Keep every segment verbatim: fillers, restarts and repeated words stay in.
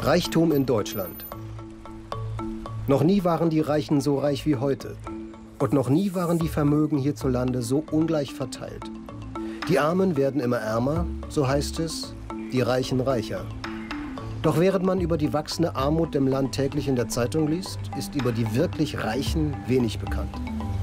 Reichtum in Deutschland. Noch nie waren die Reichen so reich wie heute. Und noch nie waren die Vermögen hierzulande so ungleich verteilt. Die Armen werden immer ärmer, so heißt es, die Reichen reicher. Doch während man über die wachsende Armut im Land täglich in der Zeitung liest, ist über die wirklich Reichen wenig bekannt.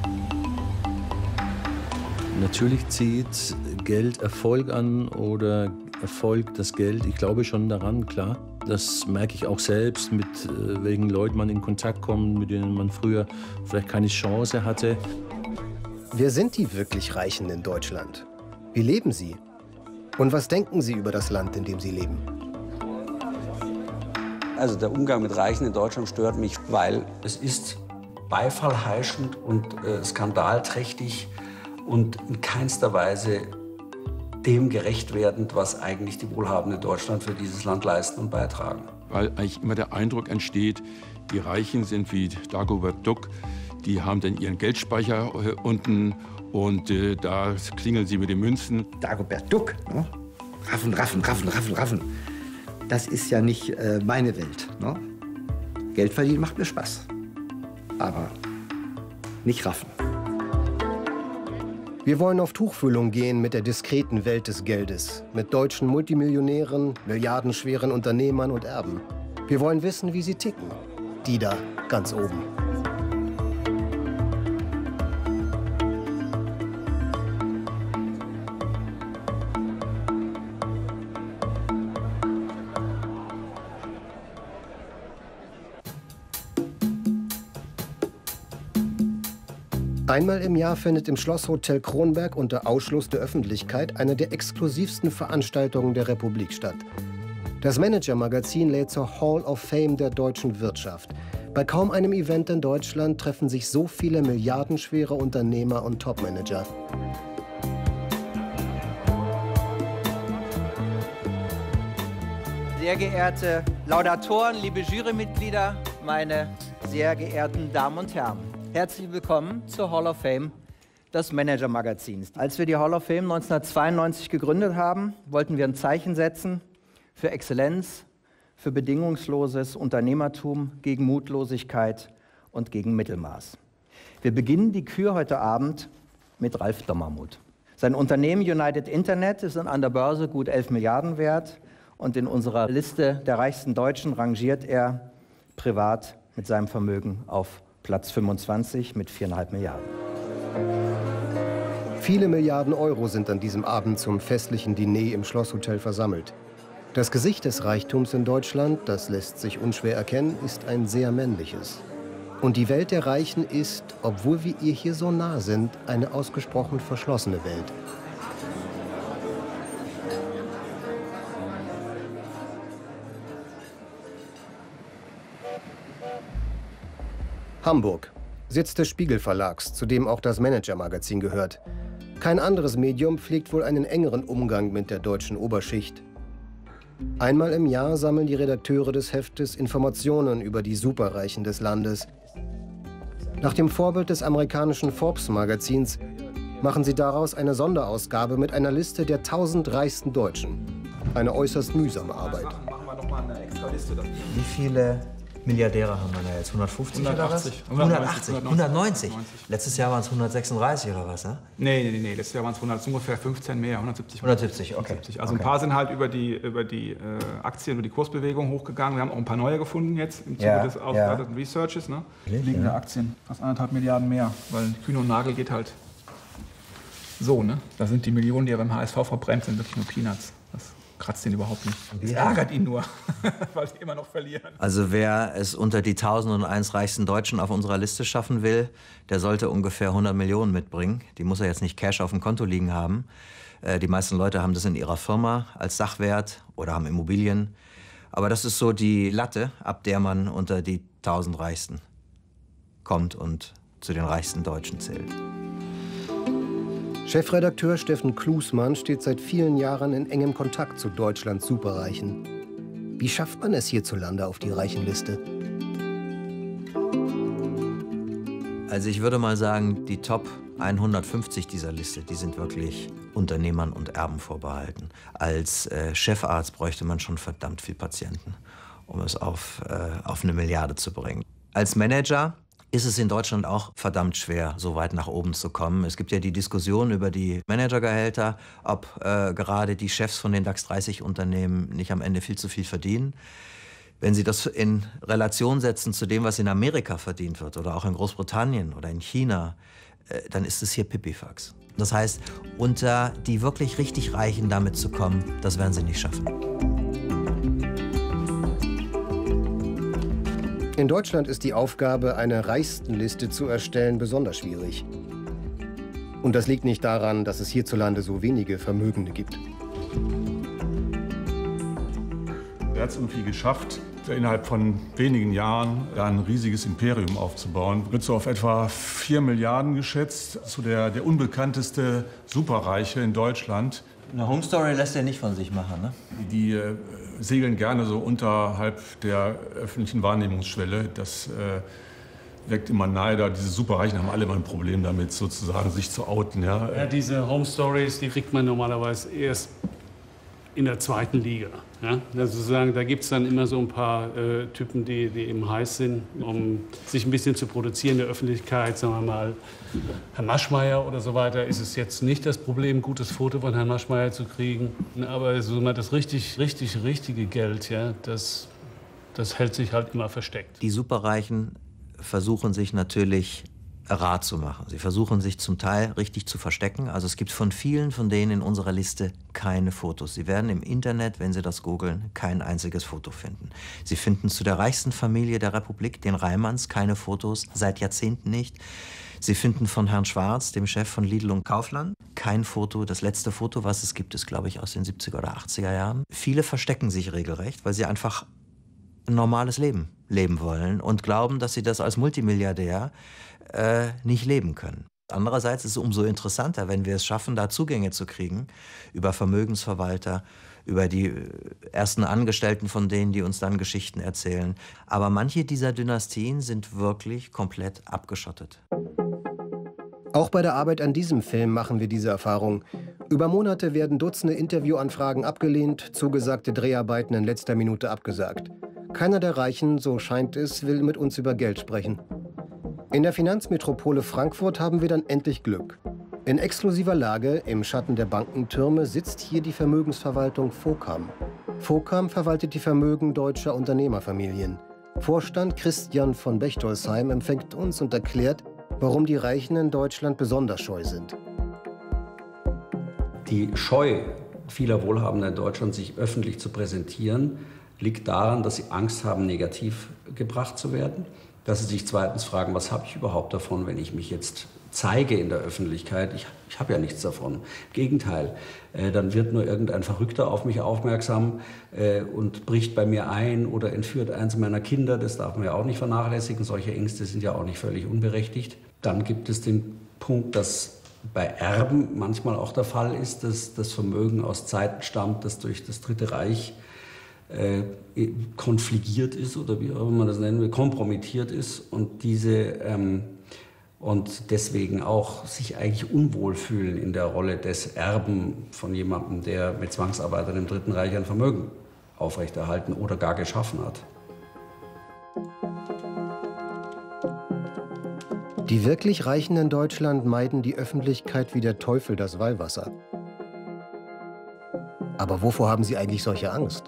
Natürlich zieht Geld Erfolg an oder Erfolg das Geld. Ich glaube schon daran, klar. Das merke ich auch selbst, mit äh, welchen Leuten man in Kontakt kommt, mit denen man früher vielleicht keine Chance hatte. Wer sind die wirklich Reichen in Deutschland? Wie leben sie? Und was denken sie über das Land, in dem sie leben? Also der Umgang mit Reichen in Deutschland stört mich, weil es ist beifallheischend und äh, skandalträchtig und in keinster Weise dem gerecht werdend, was eigentlich die Wohlhabenden in Deutschland für dieses Land leisten und beitragen. Weil eigentlich immer der Eindruck entsteht, die Reichen sind wie Dagobert Duck, die haben dann ihren Geldspeicher äh, unten und äh, da klingeln sie mit den Münzen. Dagobert Duck, ne? Raffen, raffen, raffen, raffen, raffen. Das ist ja nicht äh, meine Welt. Ne? Geld verdienen macht mir Spaß, aber nicht raffen. Wir wollen auf Tuchfühlung gehen mit der diskreten Welt des Geldes, mit deutschen Multimillionären, milliardenschweren Unternehmern und Erben. Wir wollen wissen, wie sie ticken. Die da ganz oben. Einmal im Jahr findet im Schlosshotel Kronberg unter Ausschluss der Öffentlichkeit eine der exklusivsten Veranstaltungen der Republik statt. Das Manager-Magazin lädt zur Hall of Fame der deutschen Wirtschaft. Bei kaum einem Event in Deutschland treffen sich so viele milliardenschwere Unternehmer und Topmanager. Sehr geehrte Laudatoren, liebe Jurymitglieder, meine sehr geehrten Damen und Herren. Herzlich willkommen zur Hall of Fame des Manager-Magazins. Als wir die Hall of Fame neunzehnhundertzweiundneunzig gegründet haben, wollten wir ein Zeichen setzen für Exzellenz, für bedingungsloses Unternehmertum, gegen Mutlosigkeit und gegen Mittelmaß. Wir beginnen die Kür heute Abend mit Ralf Dommermuth. Sein Unternehmen United Internet ist an der Börse gut elf Milliarden wert und in unserer Liste der reichsten Deutschen rangiert er privat mit seinem Vermögen auf Platz fünfundzwanzig mit viereinhalb Milliarden. Viele Milliarden Euro sind an diesem Abend zum festlichen Diner im Schlosshotel versammelt. Das Gesicht des Reichtums in Deutschland, das lässt sich unschwer erkennen, ist ein sehr männliches. Und die Welt der Reichen ist, obwohl wir ihr hier so nah sind, eine ausgesprochen verschlossene Welt. Hamburg, Sitz des Spiegel Verlags, zu dem auch das Manager-Magazin gehört. Kein anderes Medium pflegt wohl einen engeren Umgang mit der deutschen Oberschicht. Einmal im Jahr sammeln die Redakteure des Heftes Informationen über die Superreichen des Landes. Nach dem Vorbild des amerikanischen Forbes-Magazins machen sie daraus eine Sonderausgabe mit einer Liste der tausend reichsten Deutschen. Eine äußerst mühsame Arbeit. Wie viele Milliardäre haben wir da jetzt? hundertfünfzig hundertachtzig, oder was? hundertachtzig. hundertneunzig. Hundertzig. Letztes Jahr waren es hundertsechsunddreißig oder was, ne? Nee, nee, nee, letztes Jahr waren es hundert, ungefähr fünfzehn mehr, hundertsiebzig. hundertsiebzig, okay. hundertsiebzig. Also okay. Ein paar sind halt über die, über die äh, Aktien, über die Kursbewegung hochgegangen. Wir haben auch ein paar neue gefunden jetzt im Zuge ja, des ausgewerteten ja. Researches. Ne? Liegende ja. Aktien, fast anderthalb Milliarden mehr, weil Kühne und Nagel geht halt so, ne? Da sind die Millionen, die ja beim H S V verbrennt sind, wirklich nur Peanuts. Das kratzt ihn überhaupt nicht. Das ärgert ihn nur, weil die immer noch verlieren. Also wer es unter die tausendeins reichsten Deutschen auf unserer Liste schaffen will, der sollte ungefähr hundert Millionen mitbringen. Die muss er jetzt nicht Cash auf dem Konto liegen haben. Die meisten Leute haben das in ihrer Firma als Sachwert oder haben Immobilien. Aber das ist so die Latte, ab der man unter die tausend Reichsten kommt und zu den reichsten Deutschen zählt. Chefredakteur Steffen Klusmann steht seit vielen Jahren in engem Kontakt zu Deutschlands Superreichen. Wie schafft man es hierzulande auf die Reichenliste? Also ich würde mal sagen, die Top hundertfünfzig dieser Liste, die sind wirklich Unternehmern und Erben vorbehalten. Als äh, Chefarzt bräuchte man schon verdammt viel Patienten. um es auf, äh, auf eine Milliarde zu bringen. Als Manager ist es in Deutschland auch verdammt schwer, so weit nach oben zu kommen. Es gibt ja die Diskussion über die Managergehälter, ob äh, gerade die Chefs von den DAX dreißig Unternehmen nicht am Ende viel zu viel verdienen. Wenn Sie das in Relation setzen zu dem, was in Amerika verdient wird oder auch in Großbritannien oder in China, äh, dann ist es hier Pipifax. Das heißt, unter die wirklich richtig Reichen damit zu kommen, das werden Sie nicht schaffen. In Deutschland ist die Aufgabe, eine Reichstenliste zu erstellen, besonders schwierig. Und das liegt nicht daran, dass es hierzulande so wenige Vermögende gibt. Er hat es irgendwie geschafft, innerhalb von wenigen Jahren ein riesiges Imperium aufzubauen. Wird so auf etwa vier Milliarden geschätzt. So der, der unbekannteste Superreiche in Deutschland. Eine Home Story lässt er nicht von sich machen, ne? Die äh, segeln gerne so unterhalb der öffentlichen Wahrnehmungsschwelle. Das äh, wirkt immer nahe. Da diese Superreichen haben alle immer ein Problem damit, sozusagen sich zu outen. Ja, ja, diese Home Stories, die kriegt man normalerweise erst in der zweiten Liga. Ja? Also sozusagen, da gibt es dann immer so ein paar äh, Typen, die, die eben heiß sind, um sich ein bisschen zu produzieren in der Öffentlichkeit. Sagen wir mal, Herr Maschmeyer oder so weiter, ist es jetzt nicht das Problem, ein gutes Foto von Herrn Maschmeyer zu kriegen. Aber so mal das richtig, richtig, richtige Geld, ja, das, das hält sich halt immer versteckt. Die Superreichen versuchen sich natürlich rar zu machen. Sie versuchen sich zum Teil richtig zu verstecken. Also es gibt von vielen von denen in unserer Liste keine Fotos. Sie werden im Internet, wenn Sie das googeln, kein einziges Foto finden. Sie finden zu der reichsten Familie der Republik, den Reimanns, keine Fotos, seit Jahrzehnten nicht. Sie finden von Herrn Schwarz, dem Chef von Lidl und Kaufland, kein Foto. Das letzte Foto, was es gibt, ist, glaube ich, aus den siebziger oder achtziger Jahren. Viele verstecken sich regelrecht, weil sie einfach ein normales Leben leben wollen und glauben, dass sie das als Multimilliardär äh, nicht leben können. Andererseits ist es umso interessanter, wenn wir es schaffen, da Zugänge zu kriegen über Vermögensverwalter, über die ersten Angestellten von denen, die uns dann Geschichten erzählen. Aber manche dieser Dynastien sind wirklich komplett abgeschottet. Auch bei der Arbeit an diesem Film machen wir diese Erfahrung. Über Monate werden Dutzende Interviewanfragen abgelehnt, zugesagte Dreharbeiten in letzter Minute abgesagt. Keiner der Reichen, so scheint es, will mit uns über Geld sprechen. In der Finanzmetropole Frankfurt haben wir dann endlich Glück. In exklusiver Lage, im Schatten der Bankentürme, sitzt hier die Vermögensverwaltung Focam. Focam verwaltet die Vermögen deutscher Unternehmerfamilien. Vorstand Christian von Bechtolsheim empfängt uns und erklärt, warum die Reichen in Deutschland besonders scheu sind. Die Scheu vieler Wohlhabender in Deutschland, sich öffentlich zu präsentieren, liegt daran, dass sie Angst haben, negativ gebracht zu werden. Dass sie sich zweitens fragen, was habe ich überhaupt davon, wenn ich mich jetzt zeige in der Öffentlichkeit? Ich, ich habe ja nichts davon. Im Gegenteil, äh, dann wird nur irgendein Verrückter auf mich aufmerksam äh, und bricht bei mir ein oder entführt eins meiner Kinder. Das darf man ja auch nicht vernachlässigen. Solche Ängste sind ja auch nicht völlig unberechtigt. Dann gibt es den Punkt, dass bei Erben manchmal auch der Fall ist, dass das Vermögen aus Zeiten stammt, das durch das Dritte Reich äh, konfligiert ist oder wie auch immer man das nennen will, kompromittiert ist und diese ähm, und deswegen auch sich eigentlich unwohl fühlen in der Rolle des Erben von jemandem, der mit Zwangsarbeitern im Dritten Reich ein Vermögen aufrechterhalten oder gar geschaffen hat. Die wirklich Reichen in Deutschland meiden die Öffentlichkeit wie der Teufel das Weihwasser. Aber wovor haben sie eigentlich solche Angst?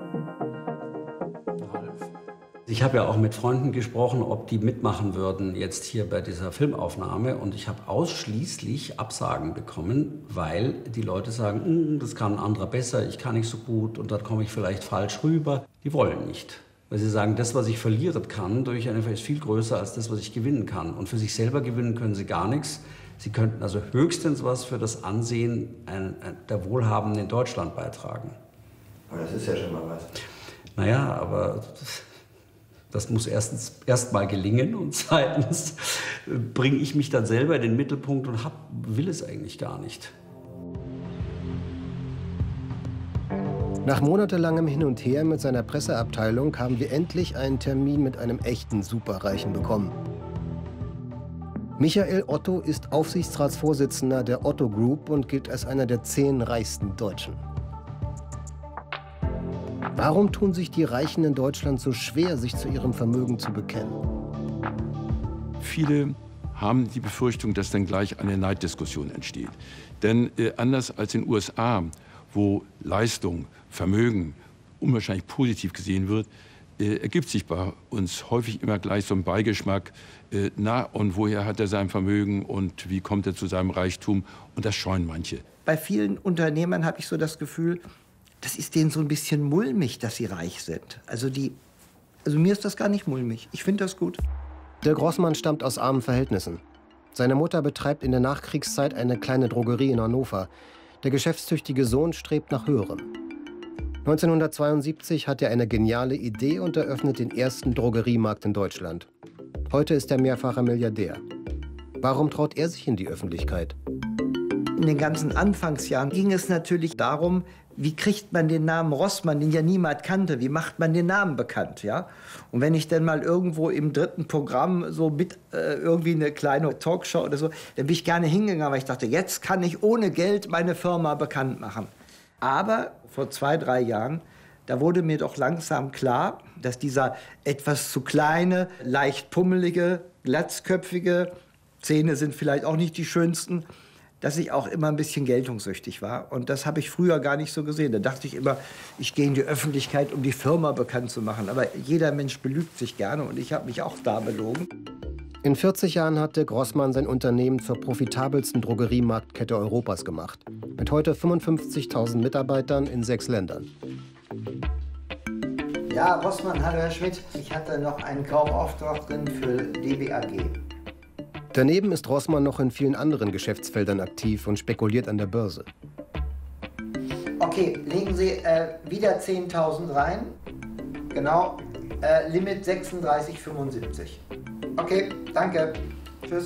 Ich habe ja auch mit Freunden gesprochen, ob die mitmachen würden jetzt hier bei dieser Filmaufnahme. Und ich habe ausschließlich Absagen bekommen, weil die Leute sagen, das kann ein anderer besser, ich kann nicht so gut und dann komme ich vielleicht falsch rüber. Die wollen nicht. Weil sie sagen, das, was ich verlieren kann, durch eine ist viel größer als das, was ich gewinnen kann. Und für sich selber gewinnen können sie gar nichts. Sie könnten also höchstens was für das Ansehen der Wohlhabenden in Deutschland beitragen. Aber das ist ja schon mal was. Naja, aber das muss erstens erst mal gelingen und zweitens bringe ich mich dann selber in den Mittelpunkt und hab, will es eigentlich gar nicht. Nach monatelangem Hin und Her mit seiner Presseabteilung haben wir endlich einen Termin mit einem echten Superreichen bekommen. Michael Otto ist Aufsichtsratsvorsitzender der Otto Group und gilt als einer der zehn reichsten Deutschen. Warum tun sich die Reichen in Deutschland so schwer, sich zu ihrem Vermögen zu bekennen? Viele haben die Befürchtung, dass dann gleich eine Neiddiskussion entsteht. Denn äh, anders als in den U S A, wo Leistung, Vermögen unwahrscheinlich positiv gesehen wird, äh, ergibt sich bei uns häufig immer gleich so ein Beigeschmack, äh, na und woher hat er sein Vermögen und wie kommt er zu seinem Reichtum? Und das scheuen manche. Bei vielen Unternehmern habe ich so das Gefühl, das ist denen so ein bisschen mulmig, dass sie reich sind. Also, die, also mir ist das gar nicht mulmig. Ich finde das gut. Der Grossmann stammt aus armen Verhältnissen. Seine Mutter betreibt in der Nachkriegszeit eine kleine Drogerie in Hannover. Der geschäftstüchtige Sohn strebt nach Höherem. neunzehnhundertzweiundsiebzig hat er eine geniale Idee und eröffnet den ersten Drogeriemarkt in Deutschland. Heute ist er mehrfacher Milliardär. Warum traut er sich in die Öffentlichkeit? In den ganzen Anfangsjahren ging es natürlich darum, wie kriegt man den Namen Rossmann, den ja niemand kannte, wie macht man den Namen bekannt, ja? Und wenn ich dann mal irgendwo im dritten Programm so mit äh, irgendwie eine kleine Talkshow oder so, dann bin ich gerne hingegangen, weil ich dachte, jetzt kann ich ohne Geld meine Firma bekannt machen. Aber vor zwei, drei Jahren, da wurde mir doch langsam klar, dass dieser etwas zu kleine, leicht pummelige, glatzköpfige, Zähne sind vielleicht auch nicht die schönsten, dass ich auch immer ein bisschen geltungssüchtig war. Und das habe ich früher gar nicht so gesehen. Da dachte ich immer, ich gehe in die Öffentlichkeit, um die Firma bekannt zu machen. Aber jeder Mensch belügt sich gerne und ich habe mich auch da belogen. In vierzig Jahren hat der Grossmann sein Unternehmen zur profitabelsten Drogeriemarktkette Europas gemacht. Mit heute fünfundfünfzigtausend Mitarbeitern in sechs Ländern. Ja, Rossmann, hallo Herr Schmidt. Ich hatte noch einen Kaufauftrag drin für D B A G. Daneben ist Rossmann noch in vielen anderen Geschäftsfeldern aktiv und spekuliert an der Börse. Okay, legen Sie äh, wieder zehntausend rein. Genau, äh, Limit sechsunddreißig fünfundsiebzig. Okay, danke. Tschüss.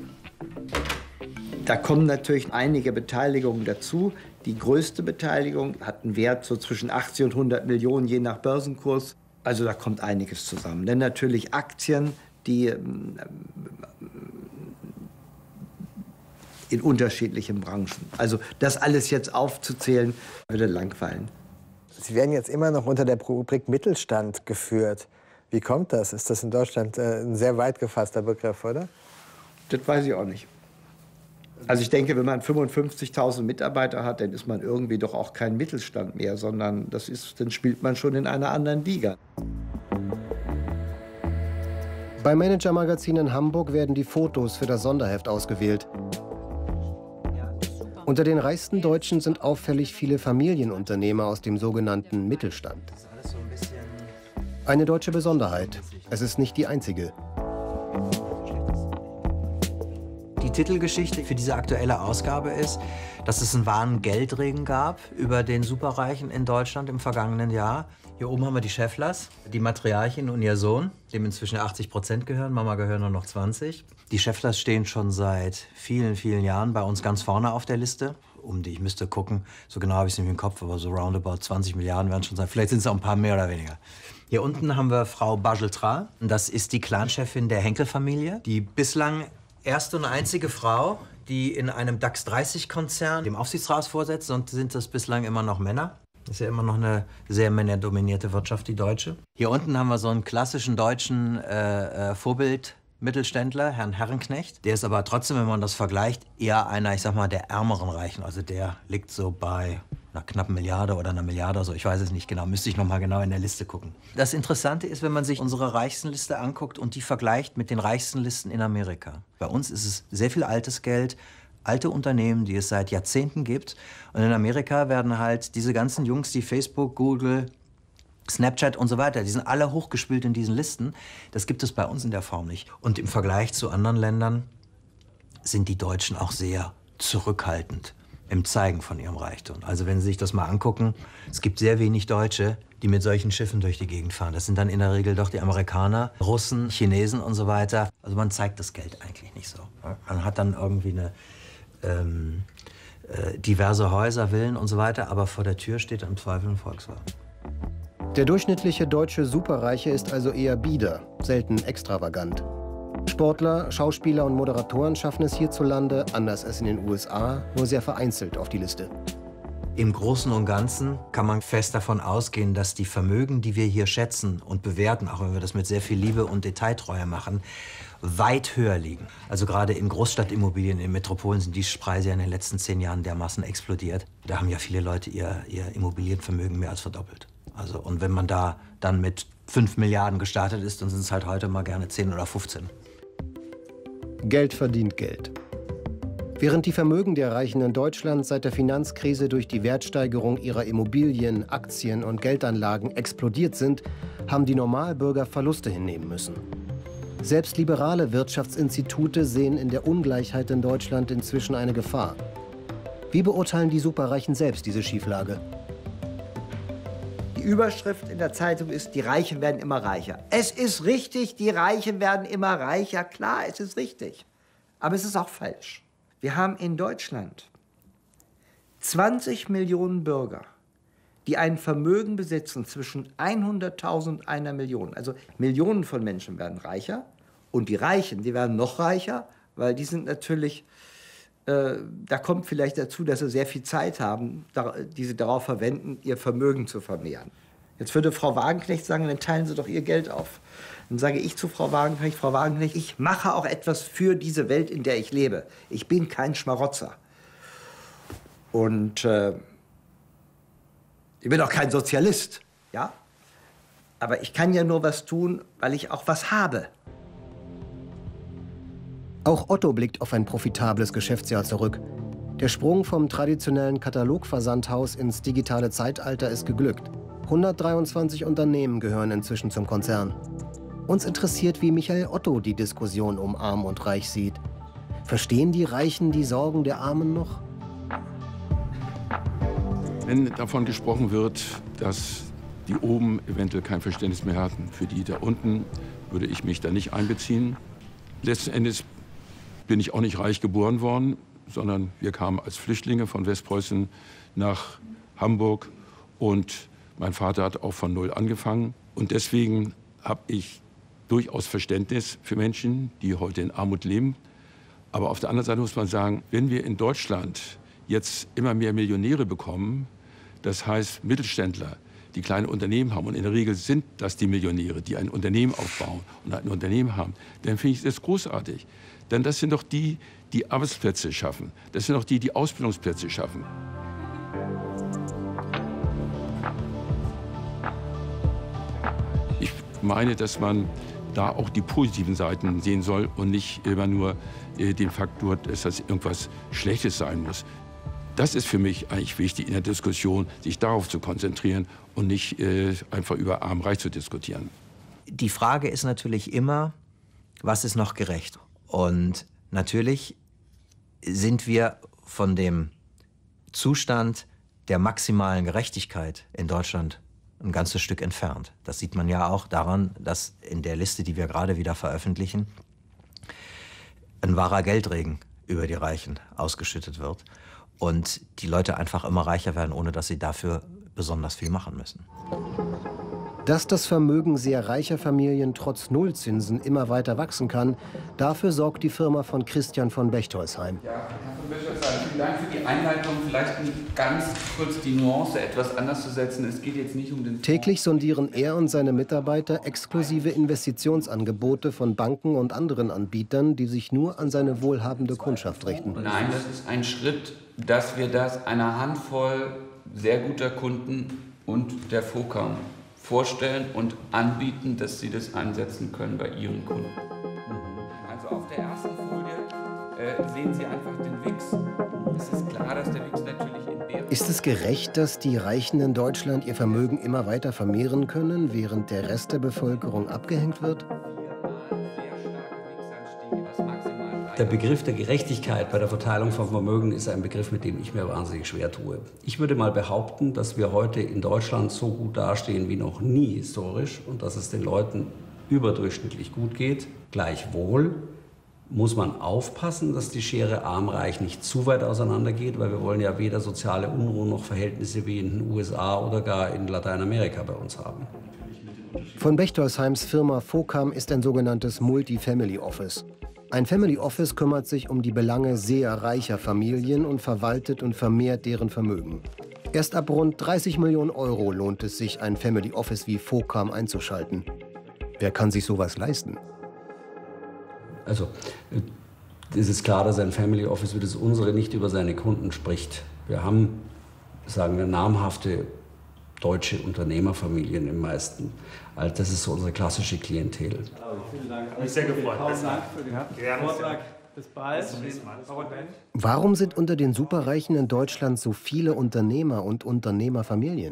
Da kommen natürlich einige Beteiligungen dazu. Die größte Beteiligung hat einen Wert so zwischen achtzig und hundert Millionen, je nach Börsenkurs. Also da kommt einiges zusammen. Denn natürlich Aktien, die ähm, in unterschiedlichen Branchen. Also das alles jetzt aufzuzählen, würde langweilen. Sie werden jetzt immer noch unter der Rubrik Mittelstand geführt. Wie kommt das? Ist das in Deutschland äh, ein sehr weit gefasster Begriff, oder? Das weiß ich auch nicht. Also ich denke, wenn man fünfundfünfzigtausend Mitarbeiter hat, dann ist man irgendwie doch auch kein Mittelstand mehr, sondern das ist, dann spielt man schon in einer anderen Liga. Beim Manager-Magazin in Hamburg werden die Fotos für das Sonderheft ausgewählt. Unter den reichsten Deutschen sind auffällig viele Familienunternehmer aus dem sogenannten Mittelstand. Eine deutsche Besonderheit. Es ist nicht die einzige. Die Titelgeschichte für diese aktuelle Ausgabe ist, dass es einen wahren Geldregen gab über den Superreichen in Deutschland im vergangenen Jahr. Hier oben haben wir die Schefflers, die Matriarchin und ihr Sohn, dem inzwischen achtzig Prozent gehören, Mama gehören nur noch zwanzig. Die Schefflers stehen schon seit vielen, vielen Jahren bei uns ganz vorne auf der Liste. Um die, ich müsste gucken, so genau habe ich es nicht im Kopf, aber so roundabout zwanzig Milliarden werden schon sein. Vielleicht sind es auch ein paar mehr oder weniger. Hier unten haben wir Frau Bargeltra. Das ist die Clanchefin der Henkel-Familie, die bislang erste und einzige Frau, die in einem DAX dreißig Konzern dem Aufsichtsrat vorsetzt, und sind das bislang immer noch Männer. Das ist ja immer noch eine sehr männerdominierte Wirtschaft, die deutsche. Hier unten haben wir so einen klassischen deutschen äh, äh, Vorbild-Mittelständler, Herrn Herrenknecht. Der ist aber trotzdem, wenn man das vergleicht, eher einer, ich sag mal, der ärmeren Reichen. Also der liegt so bei einer knappen Milliarde oder einer Milliarde, so, ich weiß es nicht genau, müsste ich noch mal genau in der Liste gucken. Das Interessante ist, wenn man sich unsere Reichstenliste anguckt und die vergleicht mit den reichsten Listen in Amerika. Bei uns ist es sehr viel altes Geld, alte Unternehmen, die es seit Jahrzehnten gibt. Und in Amerika werden halt diese ganzen Jungs, die Facebook, Google, Snapchat und so weiter, die sind alle hochgespült in diesen Listen. Das gibt es bei uns in der Form nicht. Und im Vergleich zu anderen Ländern sind die Deutschen auch sehr zurückhaltend im Zeigen von ihrem Reichtum. Also wenn Sie sich das mal angucken, es gibt sehr wenig Deutsche, die mit solchen Schiffen durch die Gegend fahren. Das sind dann in der Regel doch die Amerikaner, Russen, Chinesen und so weiter. Also man zeigt das Geld eigentlich nicht so. Man hat dann irgendwie eine ähm, äh, diverse Häuser, Villen und so weiter, aber vor der Tür steht im Zweifel ein Volkswagen. Der durchschnittliche deutsche Superreiche ist also eher bieder, selten extravagant. Sportler, Schauspieler und Moderatoren schaffen es hierzulande, anders als in den U S A, nur sehr vereinzelt auf die Liste. Im Großen und Ganzen kann man fest davon ausgehen, dass die Vermögen, die wir hier schätzen und bewerten, auch wenn wir das mit sehr viel Liebe und Detailtreue machen, weit höher liegen. Also gerade in Großstadtimmobilien, in Metropolen sind die Preise ja in den letzten zehn Jahren dermaßen explodiert. Da haben ja viele Leute ihr, ihr Immobilienvermögen mehr als verdoppelt. Also, und wenn man da dann mit fünf Milliarden gestartet ist, dann sind es halt heute mal gerne zehn oder fünfzehn. Geld verdient Geld. Während die Vermögen der Reichen in Deutschland seit der Finanzkrise durch die Wertsteigerung ihrer Immobilien, Aktien und Geldanlagen explodiert sind, haben die Normalbürger Verluste hinnehmen müssen. Selbst liberale Wirtschaftsinstitute sehen in der Ungleichheit in Deutschland inzwischen eine Gefahr. Wie beurteilen die Superreichen selbst diese Schieflage? Die Überschrift in der Zeitung ist, die Reichen werden immer reicher. Es ist richtig, die Reichen werden immer reicher. Klar, es ist richtig. Aber es ist auch falsch. Wir haben in Deutschland zwanzig Millionen Bürger, die ein Vermögen besitzen zwischen hunderttausend und einer Million. Also Millionen von Menschen werden reicher und die Reichen, die werden noch reicher, weil die sind natürlich, äh, da kommt vielleicht dazu, dass sie sehr viel Zeit haben, da, die sie darauf verwenden, ihr Vermögen zu vermehren. Jetzt würde Frau Wagenknecht sagen, dann teilen Sie doch Ihr Geld auf. Dann sage ich zu Frau Wagenknecht, Frau Wagenknecht, ich mache auch etwas für diese Welt, in der ich lebe. Ich bin kein Schmarotzer. Und äh, ich bin auch kein Sozialist, ja? Aber ich kann ja nur was tun, weil ich auch was habe. Auch Otto blickt auf ein profitables Geschäftsjahr zurück. Der Sprung vom traditionellen Katalogversandhaus ins digitale Zeitalter ist geglückt. hundertdreiundzwanzig Unternehmen gehören inzwischen zum Konzern. Uns interessiert, wie Michael Otto die Diskussion um Arm und Reich sieht. Verstehen die Reichen die Sorgen der Armen noch? Wenn davon gesprochen wird, dass die oben eventuell kein Verständnis mehr hatten für die da unten, würde ich mich da nicht einbeziehen. Letzten Endes bin ich auch nicht reich geboren worden, sondern wir kamen als Flüchtlinge von Westpreußen nach Hamburg und mein Vater hat auch von Null angefangen. Und deswegen habe ich durchaus Verständnis für Menschen, die heute in Armut leben. Aber auf der anderen Seite muss man sagen, wenn wir in Deutschland jetzt immer mehr Millionäre bekommen, das heißt Mittelständler, die kleine Unternehmen haben, und in der Regel sind das die Millionäre, die ein Unternehmen aufbauen und ein Unternehmen haben, dann finde ich das großartig. Denn das sind doch die, die Arbeitsplätze schaffen. Das sind doch die, die Ausbildungsplätze schaffen. Ich meine, dass man da auch die positiven Seiten sehen soll und nicht immer nur äh, den Faktor, dass das irgendwas Schlechtes sein muss. Das ist für mich eigentlich wichtig in der Diskussion, sich darauf zu konzentrieren und nicht äh, einfach über Arm-Reich zu diskutieren. Die Frage ist natürlich immer, was ist noch gerecht? Und natürlich sind wir von dem Zustand der maximalen Gerechtigkeit in Deutschland ein ganzes Stück entfernt. Das sieht man ja auch daran, dass in der Liste, die wir gerade wieder veröffentlichen, ein wahrer Geldregen über die Reichen ausgeschüttet wird und die Leute einfach immer reicher werden, ohne dass sie dafür besonders viel machen müssen. Dass das Vermögen sehr reicher Familien trotz Nullzinsen immer weiter wachsen kann, dafür sorgt die Firma von Christian von Bechtolsheim. Ja, Herr von Bechtolsheim, vielen Dank für die Einleitung. Vielleicht ganz kurz die Nuance etwas anders zu setzen. Es geht jetzt nicht um den Fonds. Täglich sondieren er und seine Mitarbeiter exklusive Investitionsangebote von Banken und anderen Anbietern, die sich nur an seine wohlhabende Kundschaft richten. Nein, das ist ein Schritt, dass wir das einer Handvoll sehr guter Kunden und der FOCAM vorstellen und anbieten, dass sie das einsetzen können bei ihren Kunden. Also auf der ersten Folie äh, sehen Sie einfach den W I X. Es ist klar, dass der W I X natürlich in Bären... Ist es gerecht, dass die Reichen in Deutschland ihr Vermögen immer weiter vermehren können, während der Rest der Bevölkerung abgehängt wird? Der Begriff der Gerechtigkeit bei der Verteilung von Vermögen ist ein Begriff, mit dem ich mir wahnsinnig schwer tue. Ich würde mal behaupten, dass wir heute in Deutschland so gut dastehen wie noch nie historisch und dass es den Leuten überdurchschnittlich gut geht. Gleichwohl muss man aufpassen, dass die Schere arm-reich nicht zu weit auseinandergeht, weil wir wollen ja weder soziale Unruhe noch Verhältnisse wie in den U S A oder gar in Lateinamerika bei uns haben. Von Bechtolsheims Firma FOCAM ist ein sogenanntes Multi-Family Office. Ein Family Office kümmert sich um die Belange sehr reicher Familien und verwaltet und vermehrt deren Vermögen. Erst ab rund dreißig Millionen Euro lohnt es sich, ein Family Office wie Focam einzuschalten. Wer kann sich sowas leisten? Also, es ist klar, dass ein Family Office wie das unsere nicht über seine Kunden spricht. Wir haben, sagen wir, namhafte deutsche Unternehmerfamilien im meisten. Also das ist so unsere klassische Klientel. Vielen Dank. Ich bin sehr gefreut. Vielen Dank für den Vortrag. Bis bald. Warum sind unter den Superreichen in Deutschland so viele Unternehmer und Unternehmerfamilien?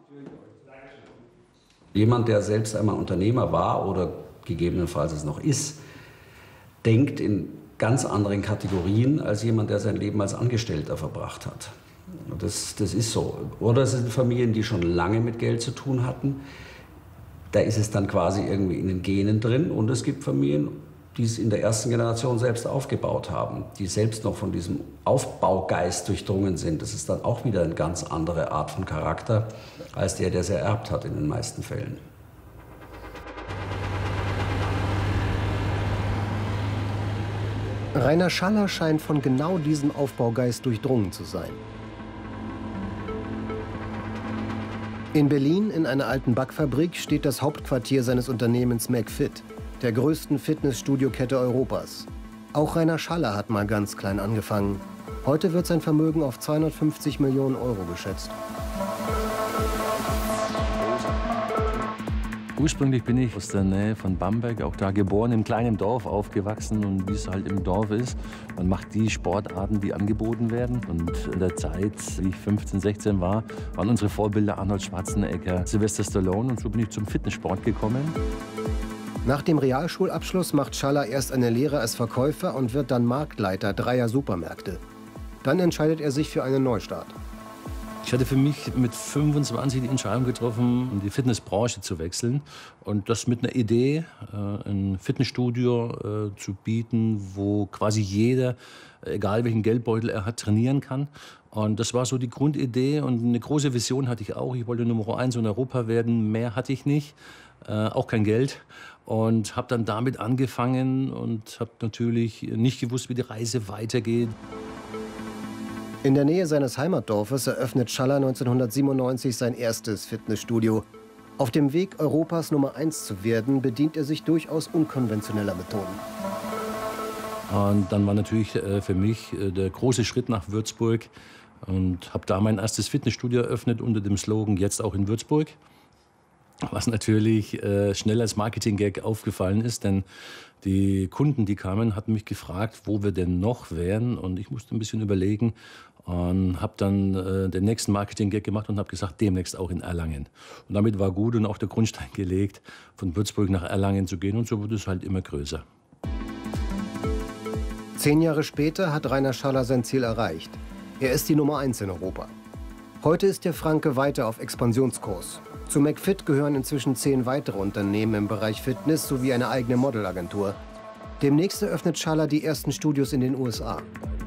Jemand, der selbst einmal Unternehmer war oder gegebenenfalls es noch ist, denkt in ganz anderen Kategorien als jemand, der sein Leben als Angestellter verbracht hat. Das, das ist so. Oder es sind Familien, die schon lange mit Geld zu tun hatten. Da ist es dann quasi irgendwie in den Genen drin. Und es gibt Familien, die es in der ersten Generation selbst aufgebaut haben, die selbst noch von diesem Aufbaugeist durchdrungen sind. Das ist dann auch wieder eine ganz andere Art von Charakter als der, der es ererbt hat in den meisten Fällen. Rainer Schaller scheint von genau diesem Aufbaugeist durchdrungen zu sein. In Berlin, in einer alten Backfabrik, steht das Hauptquartier seines Unternehmens McFit, der größten Fitnessstudio-Kette Europas. Auch Rainer Schaller hat mal ganz klein angefangen. Heute wird sein Vermögen auf zweihundertfünfzig Millionen Euro geschätzt. Ursprünglich bin ich aus der Nähe von Bamberg, auch da geboren, im kleinen Dorf aufgewachsen. Und wie es halt im Dorf ist, man macht die Sportarten, die angeboten werden. Und in der Zeit, wie ich fünfzehn, sechzehn war, waren unsere Vorbilder Arnold Schwarzenegger, Sylvester Stallone. Und so bin ich zum Fitnesssport gekommen. Nach dem Realschulabschluss macht Schaller erst eine Lehre als Verkäufer und wird dann Marktleiter dreier Supermärkte. Dann entscheidet er sich für einen Neustart. Ich hatte für mich mit fünfundzwanzig die Entscheidung getroffen, in die Fitnessbranche zu wechseln. Und das mit einer Idee, ein Fitnessstudio zu bieten, wo quasi jeder, egal welchen Geldbeutel er hat, trainieren kann. Und das war so die Grundidee. Und eine große Vision hatte ich auch. Ich wollte Nummer eins in Europa werden. Mehr hatte ich nicht, auch kein Geld. Und habe dann damit angefangen und habe natürlich nicht gewusst, wie die Reise weitergeht. In der Nähe seines Heimatdorfes eröffnet Schaller neunzehnhundertsiebenundneunzig sein erstes Fitnessstudio. Auf dem Weg, Europas Nummer eins zu werden, bedient er sich durchaus unkonventioneller Methoden. Und dann war natürlich äh, für mich äh, der große Schritt nach Würzburg und habe da mein erstes Fitnessstudio eröffnet unter dem Slogan „Jetzt auch in Würzburg“. Was natürlich äh, schnell als Marketing-Gag aufgefallen ist, denn die Kunden, die kamen, hatten mich gefragt, wo wir denn noch wären. Und ich musste ein bisschen überlegen und habe dann äh, den nächsten Marketing-Gag gemacht und habe gesagt, demnächst auch in Erlangen. Und damit war gut und auch der Grundstein gelegt, von Würzburg nach Erlangen zu gehen. Und so wurde es halt immer größer. Zehn Jahre später hat Rainer Schaller sein Ziel erreicht. Er ist die Nummer eins in Europa. Heute ist der Franke weiter auf Expansionskurs. Zu McFit gehören inzwischen zehn weitere Unternehmen im Bereich Fitness sowie eine eigene Modelagentur. Demnächst eröffnet Schaller die ersten Studios in den U S A.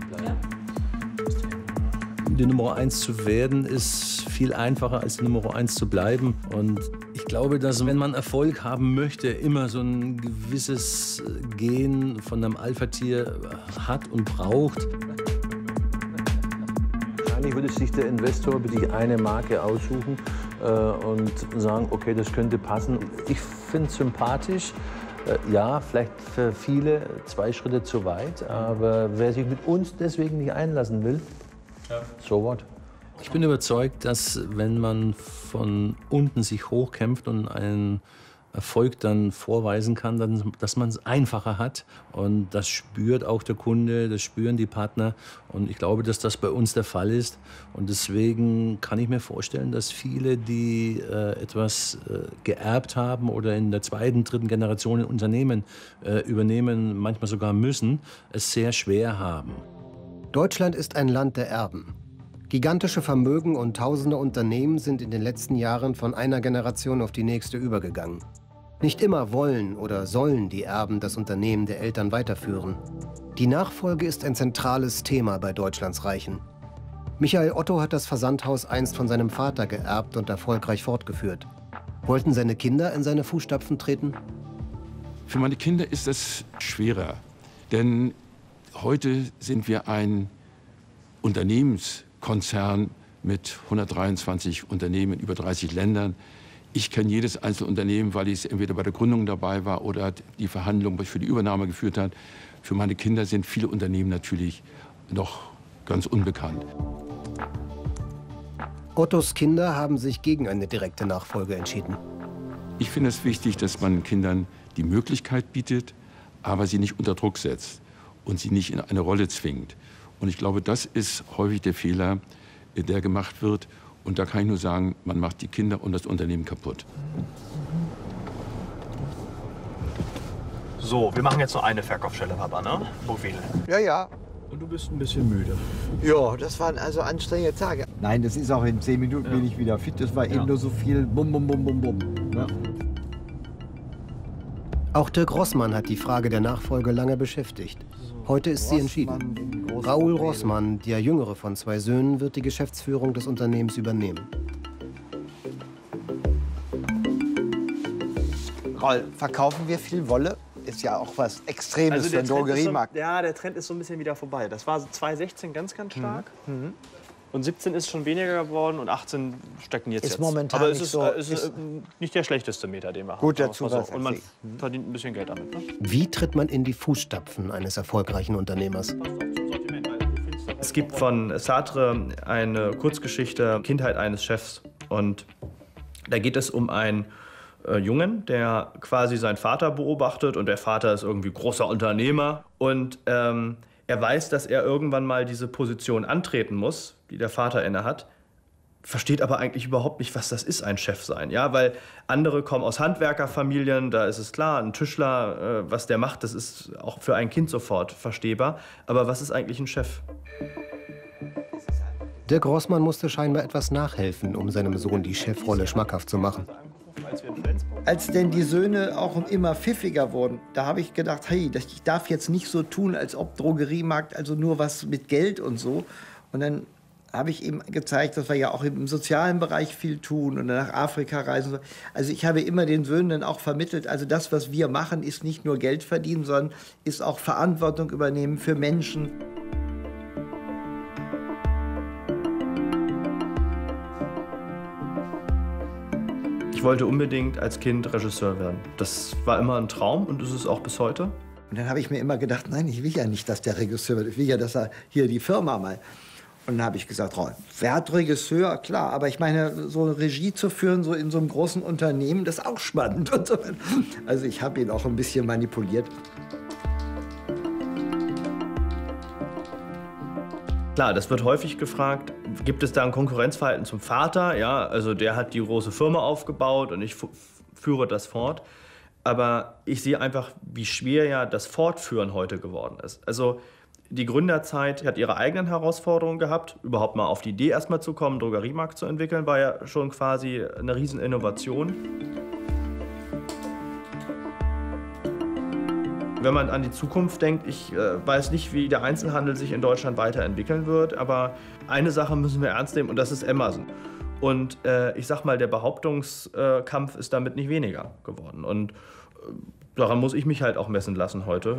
Die Nummer eins zu werden, ist viel einfacher, als die Nummer eins zu bleiben. Und ich glaube, dass, wenn man Erfolg haben möchte, immer so ein gewisses Gen von einem Alpha-Tier hat und braucht. Wahrscheinlich würde sich der Investor sich eine Marke aussuchen äh, und sagen, okay, das könnte passen. Ich finde es sympathisch. Äh, ja, vielleicht für viele zwei Schritte zu weit, aber wer sich mit uns deswegen nicht einlassen will, ja. So what? Ich bin überzeugt, dass wenn man von unten sich hochkämpft und einen Erfolg dann vorweisen kann, dann, dass man es einfacher hat. Und das spürt auch der Kunde, das spüren die Partner. Und ich glaube, dass das bei uns der Fall ist. Und deswegen kann ich mir vorstellen, dass viele, die äh, etwas äh, geerbt haben oder in der zweiten, dritten Generation ein Unternehmen äh, übernehmen, manchmal sogar müssen, es sehr schwer haben. Deutschland ist ein Land der Erben. Gigantische Vermögen und tausende Unternehmen sind in den letzten Jahren von einer Generation auf die nächste übergegangen. Nicht immer wollen oder sollen die Erben das Unternehmen der Eltern weiterführen. Die Nachfolge ist ein zentrales Thema bei Deutschlands Reichen. Michael Otto hat das Versandhaus einst von seinem Vater geerbt und erfolgreich fortgeführt. Wollten seine Kinder in seine Fußstapfen treten? Für meine Kinder ist es schwerer, denn heute sind wir ein Unternehmenskonzern mit hundertdreiundzwanzig Unternehmen in über dreißig Ländern. Ich kenne jedes einzelne Unternehmen, weil ich entweder bei der Gründung dabei war oder die Verhandlungen für die Übernahme geführt hat. Für meine Kinder sind viele Unternehmen natürlich noch ganz unbekannt. Ottos Kinder haben sich gegen eine direkte Nachfolge entschieden. Ich finde es wichtig, dass man Kindern die Möglichkeit bietet, aber sie nicht unter Druck setzt und sie nicht in eine Rolle zwingt. Und ich glaube, das ist häufig der Fehler, der gemacht wird. Und da kann ich nur sagen, man macht die Kinder und das Unternehmen kaputt. So, wir machen jetzt noch eine Verkaufsstelle, Papa, ne? Wo viel? Ja, ja. Und du bist ein bisschen müde. Ja, das waren also anstrengende Tage. Nein, das ist auch in zehn Minuten ja. bin ich wieder fit. Das war ja. eben nur so viel Bum, Bum, Bum, Bum, Bum. Ja. Auch Dirk Rossmann hat die Frage der Nachfolge lange beschäftigt. Heute ist sie entschieden. Raoul Rossmann, der jüngere von zwei Söhnen, wird die Geschäftsführung des Unternehmens übernehmen. Raoul, verkaufen wir viel Wolle? Ist ja auch was Extremes also für den Drogeriemarkt. So, ja, der Trend ist so ein bisschen wieder vorbei. Das war zwanzig sechzehn ganz, ganz stark. Mhm. Und siebzehn ist schon weniger geworden und achtzehn stecken jetzt. Ist jetzt. momentan Aber es nicht ist, so, es ist, ist nicht der schlechteste Meter, den wir haben. Gut dazu. So. Und man mhm. verdient ein bisschen Geld damit. Ne? Wie tritt man in die Fußstapfen eines erfolgreichen Unternehmers? Es gibt von Sartre eine Kurzgeschichte Kindheit eines Chefs. Und da geht es um einen äh, Jungen, der quasi seinen Vater beobachtet. Und der Vater ist irgendwie großer Unternehmer. Und ähm, er weiß, dass er irgendwann mal diese Position antreten muss, die der Vater innehat, versteht aber eigentlich überhaupt nicht, was das ist, ein Chef sein. Ja, weil andere kommen aus Handwerkerfamilien, da ist es klar, ein Tischler, äh, was der macht, das ist auch für ein Kind sofort verstehbar. Aber was ist eigentlich ein Chef? Dirk Rossmann musste scheinbar etwas nachhelfen, um seinem Sohn die Chefrolle schmackhaft zu machen. Als denn die Söhne auch immer pfiffiger wurden, da habe ich gedacht, hey, ich darf jetzt nicht so tun, als ob Drogeriemarkt also nur was mit Geld und so. Und dann habe ich ihm gezeigt, dass wir ja auch im sozialen Bereich viel tun und nach Afrika reisen. Also ich habe immer den Söhnen dann auch vermittelt, also das, was wir machen, ist nicht nur Geld verdienen, sondern ist auch Verantwortung übernehmen für Menschen. Ich wollte unbedingt als Kind Regisseur werden. Das war immer ein Traum und ist es auch bis heute. Und dann habe ich mir immer gedacht, nein, ich will ja nicht, dass der Regisseur wird. Ich will ja, dass er hier die Firma mal. Und dann habe ich gesagt, oh, wer hat Regisseur? Klar, aber ich meine, so eine Regie zu führen, so in so einem großen Unternehmen, das ist auch spannend. Und so. Also ich habe ihn auch ein bisschen manipuliert. Klar, das wird häufig gefragt, gibt es da ein Konkurrenzverhalten zum Vater? Ja, also der hat die große Firma aufgebaut und ich führe das fort. Aber ich sehe einfach, wie schwer ja das Fortführen heute geworden ist. Also die Gründerzeit hat ihre eigenen Herausforderungen gehabt. Überhaupt mal auf die Idee erstmal zu kommen, Drogeriemarkt zu entwickeln, war ja schon quasi eine Rieseninnovation. Wenn man an die Zukunft denkt, ich äh, weiß nicht, wie der Einzelhandel sich in Deutschland weiterentwickeln wird, aber eine Sache müssen wir ernst nehmen und das ist Amazon. Und äh, ich sag mal, der Behauptungskampf ist damit nicht weniger geworden. Und äh, daran muss ich mich halt auch messen lassen heute.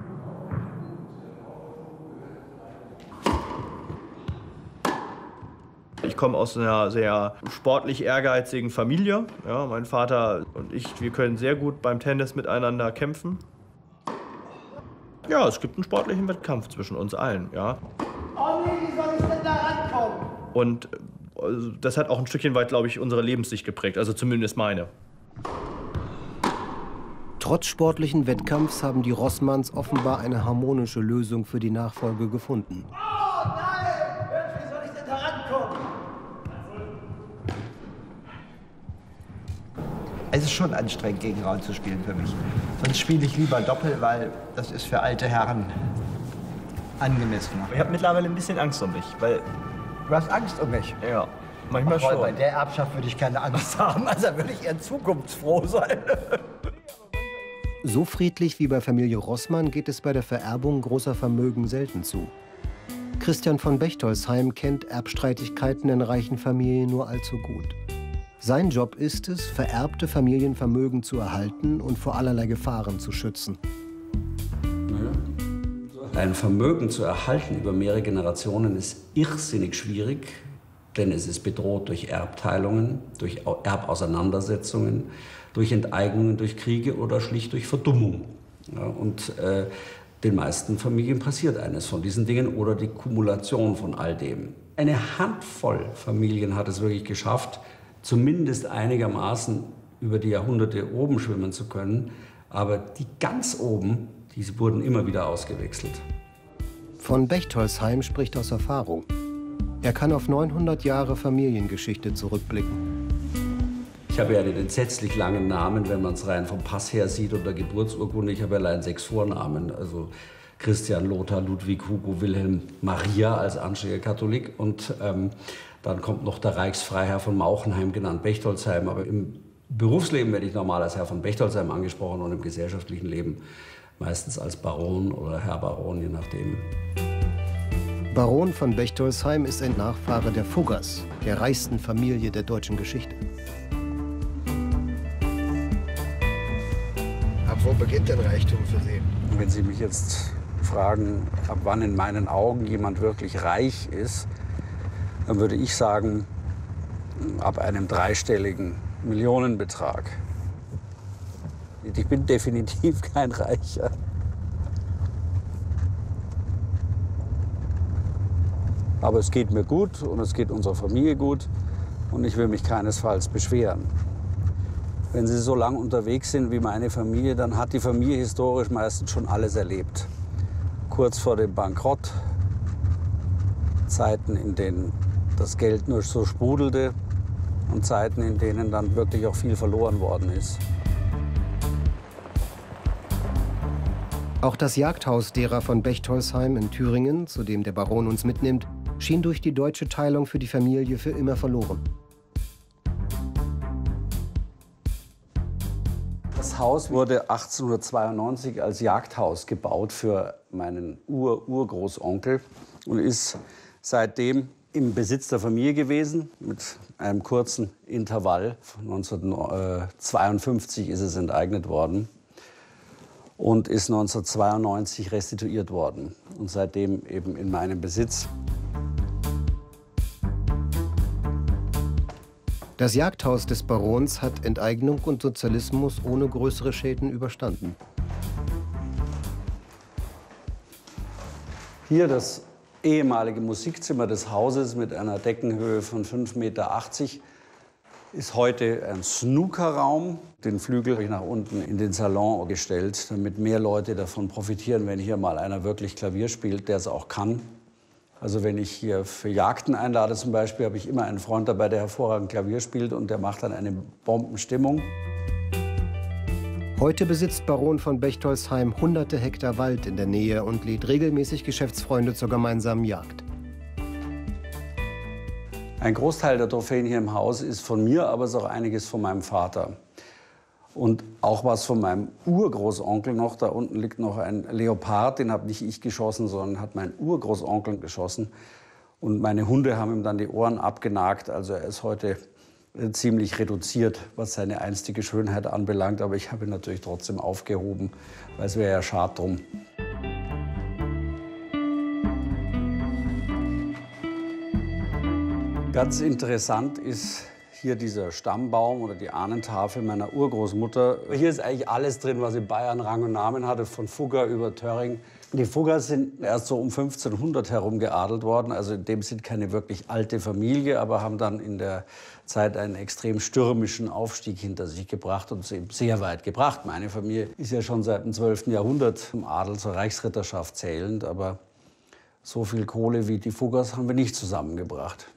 Ich komme aus einer sehr sportlich ehrgeizigen Familie. Ja, mein Vater und ich, wir können sehr gut beim Tennis miteinander kämpfen. Ja, es gibt einen sportlichen Wettkampf zwischen uns allen, ja. Oh nee, wie soll ich denn da rankommen? Und also, das hat auch ein Stückchen weit, glaube ich, unsere Lebenssicht geprägt, also zumindest meine. Trotz sportlichen Wettkampfs haben die Rossmanns offenbar eine harmonische Lösung für die Nachfolge gefunden. Oh nein! Wie soll ich denn da rankommen? Es ist schon anstrengend, gegen Raoul zu spielen für mich. Sonst spiele ich lieber Doppel, weil das ist für alte Herren angemessener. Ich habe mittlerweile ein bisschen Angst um mich, weil... Du hast Angst um mich? Ja, manchmal Ach, schon. Bei der Erbschaft würde ich keine Angst haben, also würde ich eher zukunftsfroh sein. So friedlich wie bei Familie Rossmann geht es bei der Vererbung großer Vermögen selten zu. Christian von Bechtolsheim kennt Erbstreitigkeiten in reichen Familien nur allzu gut. Sein Job ist es, vererbte Familienvermögen zu erhalten und vor allerlei Gefahren zu schützen. Ein Vermögen zu erhalten über mehrere Generationen ist irrsinnig schwierig, Denn es ist bedroht durch Erbteilungen, durch Erbauseinandersetzungen, durch Enteignungen, durch Kriege oder schlicht durch Verdummung. Ja, und äh, den meisten Familien passiert eines von diesen Dingen oder die Kumulation von all dem. Eine Handvoll Familien hat es wirklich geschafft, zumindest einigermaßen über die Jahrhunderte oben schwimmen zu können. Aber die ganz oben, die wurden immer wieder ausgewechselt. Von Bechtolsheim spricht aus Erfahrung. Er kann auf neunhundert Jahre Familiengeschichte zurückblicken. Ich habe ja einen entsetzlich langen Namen, wenn man es rein vom Pass her sieht oder Geburtsurkunde. Ich habe allein sechs Vornamen, also Christian, Lothar, Ludwig, Hugo, Wilhelm, Maria als anständiger Katholik. Und ähm, dann kommt noch der Reichsfreiherr von Mauchenheim, genannt Bechtolsheim. Aber im Berufsleben werde ich normal als Herr von Bechtolsheim angesprochen und im gesellschaftlichen Leben meistens als Baron oder Herr Baron, je nachdem. Baron von Bechtolsheim ist ein Nachfahre der Fuggers, der reichsten Familie der deutschen Geschichte. Ab wo beginnt denn Reichtum für Sie? Wenn Sie mich jetzt fragen, ab wann in meinen Augen jemand wirklich reich ist, dann würde ich sagen, ab einem dreistelligen Millionenbetrag. Ich bin definitiv kein Reicher. Aber es geht mir gut und es geht unserer Familie gut und ich will mich keinesfalls beschweren. Wenn Sie so lang unterwegs sind wie meine Familie, dann hat die Familie historisch meistens schon alles erlebt. Kurz vor dem Bankrott, Zeiten, in denen das Geld nur so sprudelte und Zeiten, in denen dann wirklich auch viel verloren worden ist. Auch das Jagdhaus derer von Bechtolsheim in Thüringen, zu dem der Baron uns mitnimmt, schien durch die deutsche Teilung für die Familie für immer verloren. Das Haus wurde achtzehnhundertzweiundneunzig als Jagdhaus gebaut für meinen Ur-Urgroßonkel und ist seitdem im Besitz der Familie gewesen, mit einem kurzen Intervall. neunzehnhundertzweiundfünfzig ist es enteignet worden und ist neunzehnhundertzweiundneunzig restituiert worden und seitdem eben in meinem Besitz. Das Jagdhaus des Barons hat Enteignung und Sozialismus ohne größere Schäden überstanden. Hier das ehemalige Musikzimmer des Hauses mit einer Deckenhöhe von fünf Meter achtzig ist heute ein Snookerraum. Den Flügel habe ich nach unten in den Salon gestellt, damit mehr Leute davon profitieren, wenn hier mal einer wirklich Klavier spielt, der es auch kann. Also wenn ich hier für Jagden einlade zum Beispiel, habe ich immer einen Freund dabei, der hervorragend Klavier spielt und der macht dann eine Bombenstimmung. Heute besitzt Baron von Bechtolsheim hunderte Hektar Wald in der Nähe und lädt regelmäßig Geschäftsfreunde zur gemeinsamen Jagd. Ein Großteil der Trophäen hier im Haus ist von mir, aber es ist auch einiges von meinem Vater. Und auch was von meinem Urgroßonkel noch. Da unten liegt noch ein Leopard, den habe nicht ich geschossen, sondern hat mein Urgroßonkel geschossen. Und meine Hunde haben ihm dann die Ohren abgenagt. Also er ist heute ziemlich reduziert, was seine einstige Schönheit anbelangt. Aber ich habe ihn natürlich trotzdem aufgehoben, weil es wäre ja schade drum. Ganz interessant ist hier dieser Stammbaum oder die Ahnentafel meiner Urgroßmutter. Hier ist eigentlich alles drin, was in Bayern Rang und Namen hatte, von Fugger über Töring. Die Fuggers sind erst so um fünfzehnhundert herum geadelt worden, also in dem Sinn keine wirklich alte Familie, aber haben dann in der Zeit einen extrem stürmischen Aufstieg hinter sich gebracht und sie sehr weit gebracht. Meine Familie ist ja schon seit dem zwölften Jahrhundert im Adel zur Reichsritterschaft zählend, aber so viel Kohle wie die Fuggers haben wir nicht zusammengebracht.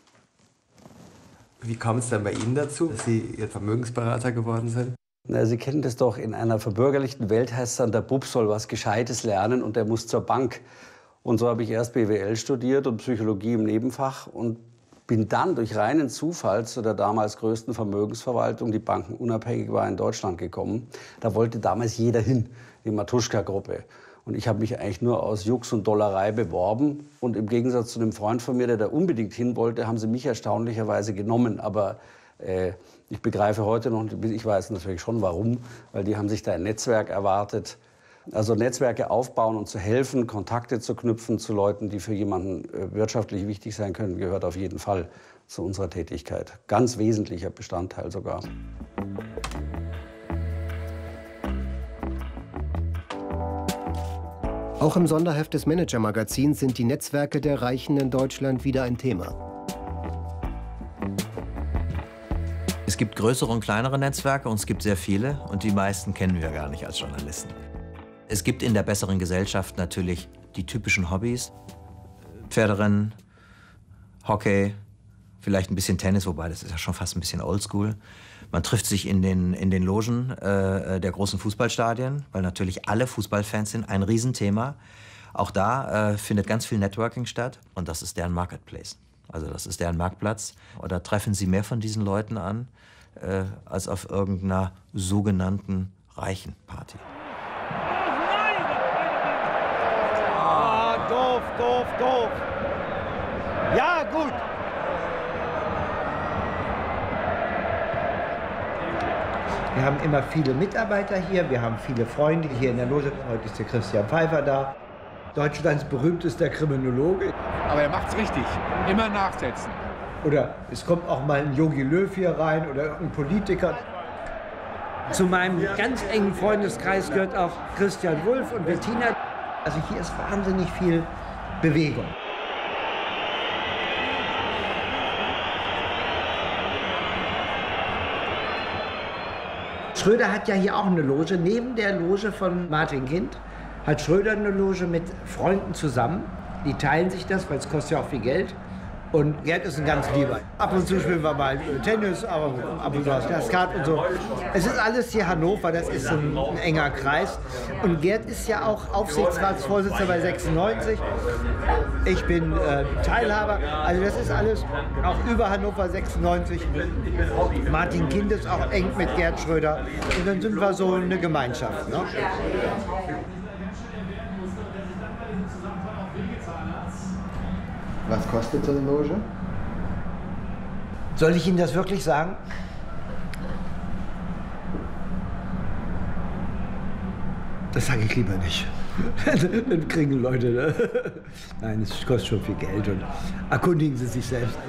Wie kam es dann bei Ihnen dazu, dass Sie Ihr Vermögensberater geworden sind? Na, Sie kennen das doch, in einer verbürgerlichten Welt heißt es dann, der Bub soll was Gescheites lernen und der muss zur Bank. Und so habe ich erst B W L studiert und Psychologie im Nebenfach und bin dann durch reinen Zufall zu der damals größten Vermögensverwaltung, die bankenunabhängig war, in Deutschland gekommen. Da wollte damals jeder hin, die Matuschka-Gruppe. Und ich habe mich eigentlich nur aus Jux und Dollerei beworben. Und im Gegensatz zu einem Freund von mir, der da unbedingt hin wollte, haben sie mich erstaunlicherweise genommen. Aber äh, ich begreife heute noch, ich weiß natürlich schon warum, weil die haben sich da ein Netzwerk erwartet. Also Netzwerke aufbauen und zu helfen, Kontakte zu knüpfen zu Leuten, die für jemanden wirtschaftlich wichtig sein können, gehört auf jeden Fall zu unserer Tätigkeit. Ganz wesentlicher Bestandteil sogar. Auch im Sonderheft des Manager-Magazins sind die Netzwerke der Reichen in Deutschland wieder ein Thema. Es gibt größere und kleinere Netzwerke und es gibt sehr viele und die meisten kennen wir gar nicht als Journalisten. Es gibt in der besseren Gesellschaft natürlich die typischen Hobbys. Pferderennen, Hockey, vielleicht ein bisschen Tennis, wobei das ist ja schon fast ein bisschen oldschool. Man trifft sich in den, in den Logen äh, der großen Fußballstadien, weil natürlich alle Fußballfans sind ein Riesenthema. Auch da äh, findet ganz viel Networking statt und das ist deren Marketplace. Also das ist deren Marktplatz. Und da treffen sie mehr von diesen Leuten an, äh, als auf irgendeiner sogenannten reichen Party. Ah, doof, doof, doof. Ja, gut. Wir haben immer viele Mitarbeiter hier, wir haben viele Freunde hier in der Loge. Heute ist der Christian Pfeiffer da, Deutschlands berühmtester Kriminologe. Aber er macht's richtig, immer nachsetzen. Oder es kommt auch mal ein Jogi Löw hier rein oder irgendein Politiker. Zu meinem ganz engen Freundeskreis gehört auch Christian Wulff und Bettina. Also hier ist wahnsinnig viel Bewegung. Schröder hat ja hier auch eine Loge. Neben der Loge von Martin Kind hat Schröder eine Loge mit Freunden zusammen. Die teilen sich das, weil es kostet ja auch viel Geld. Und Gerd ist ein ganz Lieber. Ab und zu spielen wir mal Tennis, aber ab und zu das Skat und so. Es ist alles hier Hannover, das ist ein, ein enger Kreis. Und Gerd ist ja auch Aufsichtsratsvorsitzender bei sechsundneunzig. Ich bin äh, Teilhaber. Also das ist alles auch über Hannover sechsundneunzig. Martin Kind ist auch eng mit Gerd Schröder. Und dann sind wir so eine Gemeinschaft. Ne? Was kostet so eine Loge? Soll ich Ihnen das wirklich sagen? Das sage ich lieber nicht. Dann kriegen Leute, ne? Nein, es kostet schon viel Geld und erkundigen Sie sich selbst.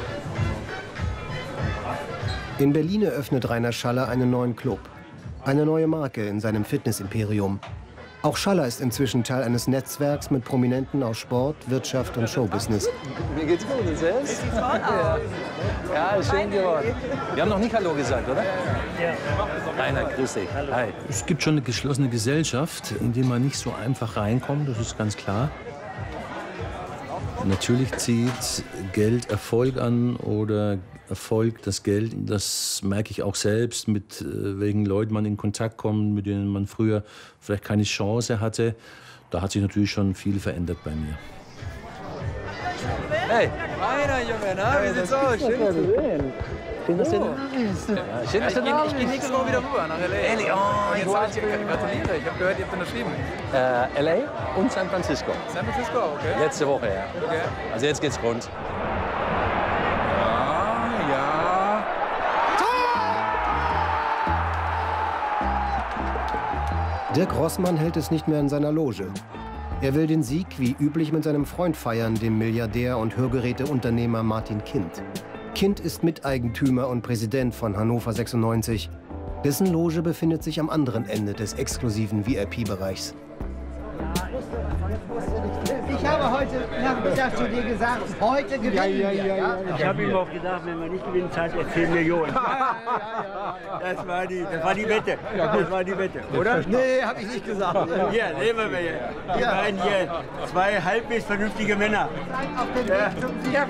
In Berlin eröffnet Rainer Schaller einen neuen Club. Eine neue Marke in seinem Fitnessimperium. Auch Schaller ist inzwischen Teil eines Netzwerks mit Prominenten aus Sport, Wirtschaft und Showbusiness. Mir geht's gut, und selbst? Sieht toll aus. Ja, ist schön geworden. Wir haben noch nicht Hallo gesagt, oder? Ja. Rainer, grüß dich. Hi. Es gibt schon eine geschlossene Gesellschaft, in die man nicht so einfach reinkommt, das ist ganz klar. Natürlich zieht Geld Erfolg an oder Erfolg das Geld. Das merke ich auch selbst, mit welchen Leuten man in Kontakt kommt, mit denen man früher vielleicht keine Chance hatte. Da hat sich natürlich schon viel verändert bei mir. Hey, Rainer, Junge, na, wie sieht's aus? Schön, dass du sehen. Schön, dass du da bist. Ja, schön, dass du da bist. Ich gehe nächste Woche wieder rüber nach L A. Ehrlich? Oh, jetzt seid ihr, gratuliere. Ich habe gehört, ihr habt unterschrieben. Äh, L A und San Francisco. San Francisco, okay. Letzte Woche, ja. Okay. Also jetzt geht's rund. Ja, ja. Dirk Rossmann hält es nicht mehr in seiner Loge. Er will den Sieg wie üblich mit seinem Freund feiern, dem Milliardär und Hörgeräteunternehmer Martin Kind. Kind ist Miteigentümer und Präsident von Hannover sechsundneunzig. Dessen Loge befindet sich am anderen Ende des exklusiven V I P-Bereichs. Ich habe heute Nachmittag zu dir gesagt, heute gewinnen ja, ja, ja, wir. Ja, ja. Ich habe ihm auch gesagt, wenn wir nicht gewinnen, zahlt er zehn Millionen. Das war die, das war die Wette. Das war die Wette, oder? Nee, habe ich nicht gesagt. Hier, sehen wir hier. Die beiden hier, zwei halbwegs vernünftige Männer. Ja.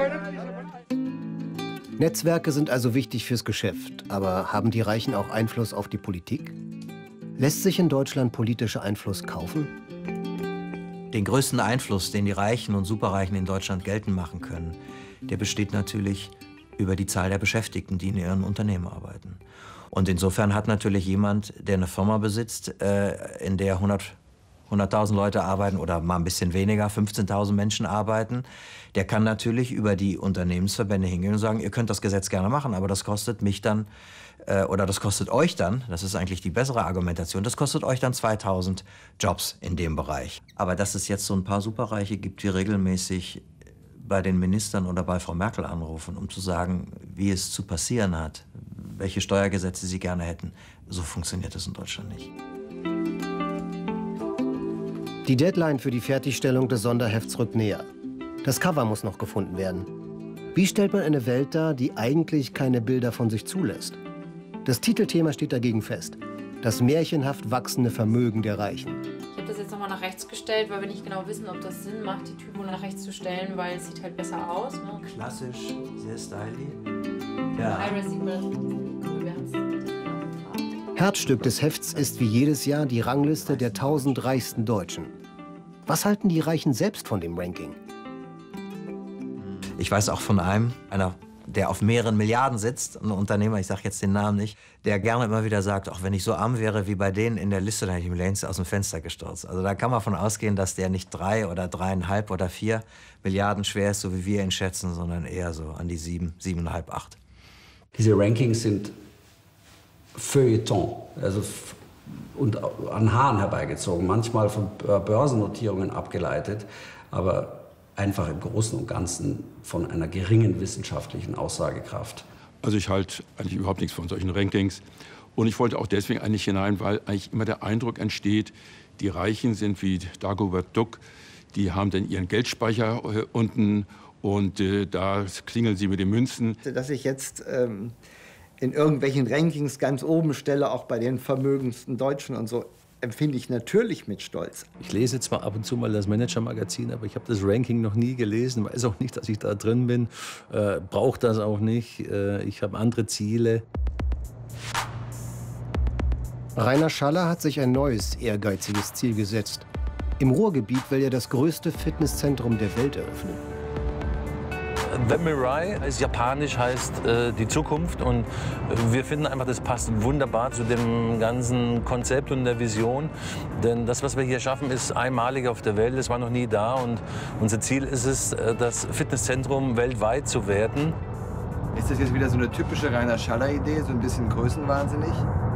Netzwerke sind also wichtig fürs Geschäft. Aber haben die Reichen auch Einfluss auf die Politik? Lässt sich in Deutschland politischer Einfluss kaufen? Den größten Einfluss, den die Reichen und Superreichen in Deutschland geltend machen können, der besteht natürlich über die Zahl der Beschäftigten, die in ihren Unternehmen arbeiten. Und insofern hat natürlich jemand, der eine Firma besitzt, äh, in der hundert hunderttausend Leute arbeiten oder mal ein bisschen weniger, fünfzehntausend Menschen arbeiten, der kann natürlich über die Unternehmensverbände hingehen und sagen, ihr könnt das Gesetz gerne machen, aber das kostet mich dann, äh, oder das kostet euch dann, das ist eigentlich die bessere Argumentation, das kostet euch dann zweitausend Jobs in dem Bereich. Aber dass es jetzt so ein paar Superreiche gibt, die regelmäßig bei den Ministern oder bei Frau Merkel anrufen, um zu sagen, wie es zu passieren hat, welche Steuergesetze sie gerne hätten, so funktioniert das in Deutschland nicht. Die Deadline für die Fertigstellung des Sonderhefts rückt näher. Das Cover muss noch gefunden werden. Wie stellt man eine Welt dar, die eigentlich keine Bilder von sich zulässt? Das Titelthema steht dagegen fest. Das märchenhaft wachsende Vermögen der Reichen. Ich habe das jetzt nochmal nach rechts gestellt, weil wir nicht genau wissen, ob das Sinn macht, die Typo nach rechts zu stellen, weil es sieht halt besser aus. Ne? Klassisch, sehr stylisch. Ja. Iris sieht man cool, wir haben's. Herzstück des Hefts ist wie jedes Jahr die Rangliste der tausend reichsten Deutschen. Was halten die Reichen selbst von dem Ranking? Ich weiß auch von einem, einer, der auf mehreren Milliarden sitzt, ein Unternehmer, ich sage jetzt den Namen nicht, der gerne immer wieder sagt, auch wenn ich so arm wäre wie bei denen in der Liste, dann hätte ich mich längst aus dem Fenster gestürzt. Also da kann man von ausgehen, dass der nicht drei oder dreieinhalb oder vier Milliarden schwer ist, so wie wir ihn schätzen, sondern eher so an die sieben, siebeneinhalb, acht. Diese Rankings sind Feuilleton, also und an Haaren herbeigezogen, manchmal von Börsennotierungen abgeleitet, aber einfach im Großen und Ganzen von einer geringen wissenschaftlichen Aussagekraft. Also ich halte eigentlich überhaupt nichts von solchen Rankings. Und ich wollte auch deswegen eigentlich hinein, weil eigentlich immer der Eindruck entsteht, die Reichen sind wie Dagobert Duck, die haben dann ihren Geldspeicher äh, unten und äh, da klingeln sie mit den Münzen. Dass ich jetzt ähm, in irgendwelchen Rankings ganz oben stelle, auch bei den vermögendsten Deutschen und so, empfinde ich natürlich mit Stolz. Ich lese zwar ab und zu mal das Manager-Magazin, aber ich habe das Ranking noch nie gelesen, weiß auch nicht, dass ich da drin bin, äh, brauche das auch nicht, äh, ich habe andere Ziele. Rainer Schaller hat sich ein neues, ehrgeiziges Ziel gesetzt. Im Ruhrgebiet will er das größte Fitnesszentrum der Welt eröffnen. The Mirai ist japanisch, heißt äh, die Zukunft. Und wir finden einfach, das passt wunderbar zu dem ganzen Konzept und der Vision. Denn das, was wir hier schaffen, ist einmalig auf der Welt. Es war noch nie da. Und unser Ziel ist es, das Fitnesszentrum weltweit zu werden. Ist das jetzt wieder so eine typische Rainer Schaller-Idee, so ein bisschen größenwahnsinnig?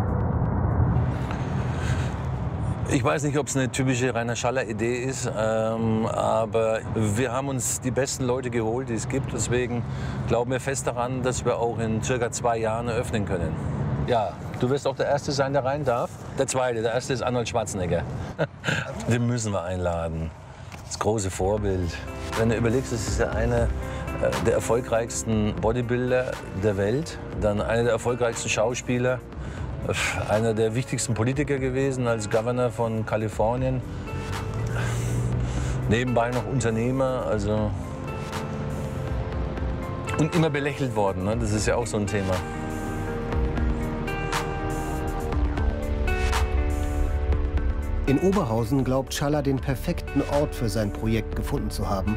Ich weiß nicht, ob es eine typische Rainer Schaller-Idee ist, ähm, aber wir haben uns die besten Leute geholt, die es gibt. Deswegen glauben wir fest daran, dass wir auch in circa zwei Jahren eröffnen können. Ja, du wirst auch der Erste sein, der rein darf. Der Zweite, der Erste ist Arnold Schwarzenegger. Den müssen wir einladen. Das große Vorbild. Wenn du überlegst, das ist ja einer der erfolgreichsten Bodybuilder der Welt, dann einer der erfolgreichsten Schauspieler. Einer der wichtigsten Politiker gewesen als Governor von Kalifornien. Nebenbei noch Unternehmer, also und immer belächelt worden, ne? Das ist ja auch so ein Thema. In Oberhausen glaubt Schaller, den perfekten Ort für sein Projekt gefunden zu haben.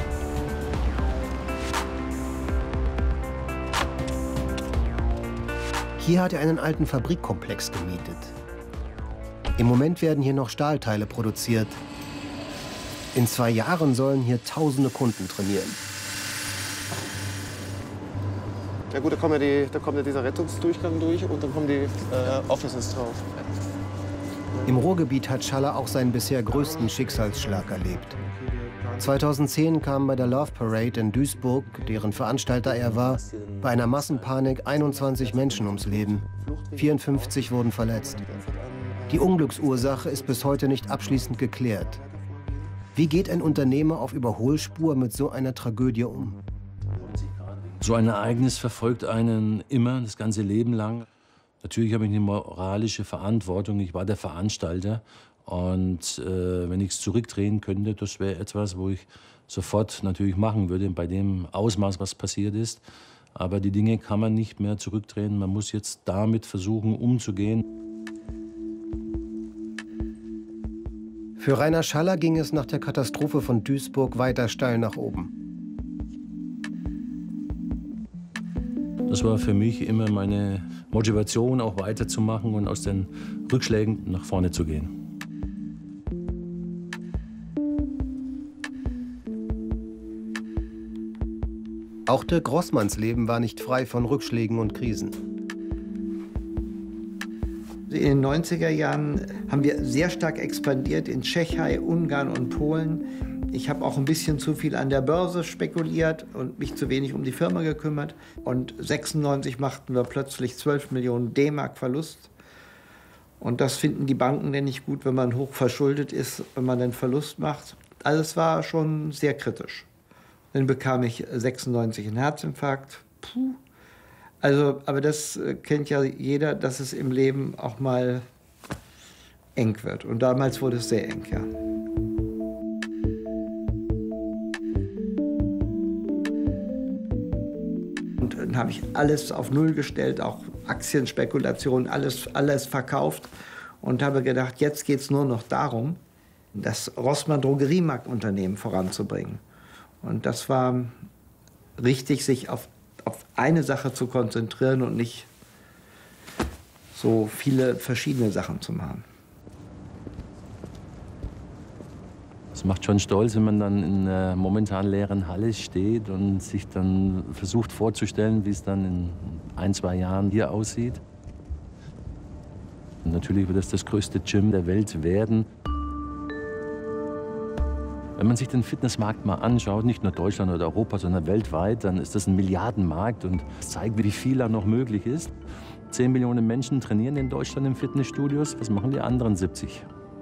Hier hat er einen alten Fabrikkomplex gemietet. Im Moment werden hier noch Stahlteile produziert. In zwei Jahren sollen hier tausende Kunden trainieren. Ja gut, da kommt ja, die, da kommt ja dieser Rettungsdurchgang durch und dann kommen die äh, Offices drauf. Im Ruhrgebiet hat Schaller auch seinen bisher größten Schicksalsschlag erlebt. zweitausendzehn kamen bei der Love Parade in Duisburg, deren Veranstalter er war, bei einer Massenpanik einundzwanzig Menschen ums Leben. vierundfünfzig wurden verletzt. Die Unglücksursache ist bis heute nicht abschließend geklärt. Wie geht ein Unternehmer auf Überholspur mit so einer Tragödie um? So ein Ereignis verfolgt einen immer, das ganze Leben lang. Natürlich habe ich eine moralische Verantwortung. Ich war der Veranstalter. Und äh, wenn ich es zurückdrehen könnte, das wäre etwas, wo ich sofort natürlich machen würde, bei dem Ausmaß, was passiert ist. Aber die Dinge kann man nicht mehr zurückdrehen. Man muss jetzt damit versuchen, umzugehen. Für Rainer Schaller ging es nach der Katastrophe von Duisburg weiter steil nach oben. Das war für mich immer meine Motivation, auch weiterzumachen und aus den Rückschlägen nach vorne zu gehen. Auch Dirk Rossmanns Leben war nicht frei von Rückschlägen und Krisen. In den neunziger Jahren haben wir sehr stark expandiert in Tschechei, Ungarn und Polen. Ich habe auch ein bisschen zu viel an der Börse spekuliert und mich zu wenig um die Firma gekümmert. Und sechsundneunzig machten wir plötzlich zwölf Millionen D-Mark Verlust. Und das finden die Banken denn nicht gut, wenn man hoch verschuldet ist, wenn man einen Verlust macht. Also es war schon sehr kritisch. Dann bekam ich sechsundneunzig einen Herzinfarkt. Puh. Also, aber das kennt ja jeder, dass es im Leben auch mal eng wird. Und damals wurde es sehr eng, ja. Und dann habe ich alles auf Null gestellt, auch Aktienspekulationen, alles, alles verkauft. Und habe gedacht, jetzt geht es nur noch darum, das Rossmann Drogeriemarktunternehmen voranzubringen. Und das war richtig, sich auf, auf eine Sache zu konzentrieren und nicht so viele verschiedene Sachen zu machen. Es macht schon stolz, wenn man dann in einer momentan leeren Halle steht und sich dann versucht vorzustellen, wie es dann in ein, zwei Jahren hier aussieht. Und natürlich wird es das größte Gym der Welt werden. Wenn man sich den Fitnessmarkt mal anschaut, nicht nur Deutschland oder Europa, sondern weltweit, dann ist das ein Milliardenmarkt und das zeigt, wie viel da noch möglich ist. Zehn Millionen Menschen trainieren in Deutschland in Fitnessstudios. Was machen die anderen siebzig?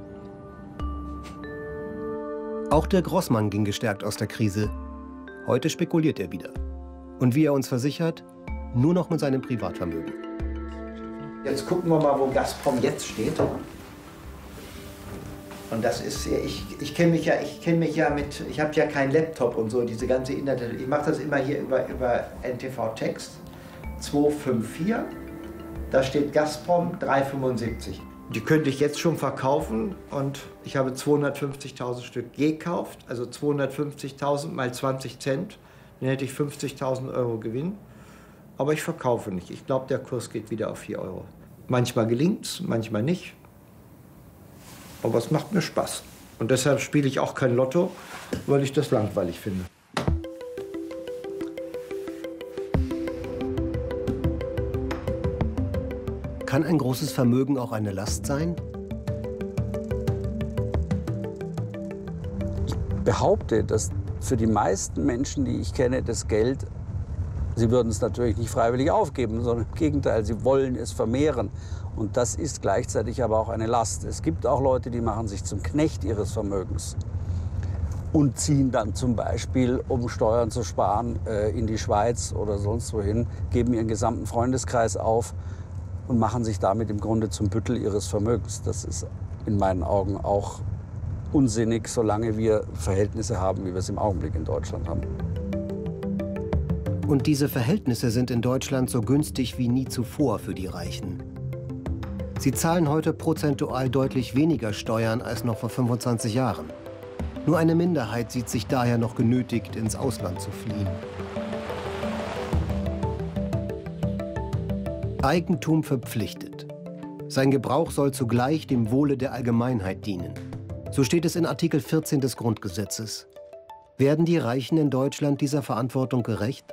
Auch Dirk Rossmann ging gestärkt aus der Krise. Heute spekuliert er wieder. Und wie er uns versichert, nur noch mit seinem Privatvermögen. Jetzt gucken wir mal, wo Gazprom jetzt steht. Und das ist, ich, ich kenne mich ja, ich kenne mich ja mit, ich habe ja keinen Laptop und so, diese ganze Internet. Ich mache das immer hier über, über N T V-Text. zwei fünf vier, da steht Gazprom drei fünfundsiebzig. Die könnte ich jetzt schon verkaufen und ich habe zweihundertfünfzigtausend Stück gekauft, also zweihundertfünfzigtausend mal zwanzig Cent, dann hätte ich fünfzigtausend Euro Gewinn. Aber ich verkaufe nicht. Ich glaube, der Kurs geht wieder auf vier Euro. Manchmal gelingt es, manchmal nicht. Aber es macht mir Spaß. Und deshalb spiele ich auch kein Lotto, weil ich das langweilig finde. Kann ein großes Vermögen auch eine Last sein? Ich behaupte, dass für die meisten Menschen, die ich kenne, das Geld, sie würden es natürlich nicht freiwillig aufgeben, sondern im Gegenteil, sie wollen es vermehren. Und das ist gleichzeitig aber auch eine Last. Es gibt auch Leute, die machen sich zum Knecht ihres Vermögens und ziehen dann zum Beispiel, um Steuern zu sparen, in die Schweiz oder sonst wohin, geben ihren gesamten Freundeskreis auf und machen sich damit im Grunde zum Büttel ihres Vermögens. Das ist in meinen Augen auch unsinnig, solange wir Verhältnisse haben, wie wir es im Augenblick in Deutschland haben. Und diese Verhältnisse sind in Deutschland so günstig wie nie zuvor für die Reichen. Sie zahlen heute prozentual deutlich weniger Steuern als noch vor fünfundzwanzig Jahren. Nur eine Minderheit sieht sich daher noch genötigt, ins Ausland zu fliehen. Eigentum verpflichtet. Sein Gebrauch soll zugleich dem Wohle der Allgemeinheit dienen. So steht es in Artikel vierzehn des Grundgesetzes. Werden die Reichen in Deutschland dieser Verantwortung gerecht?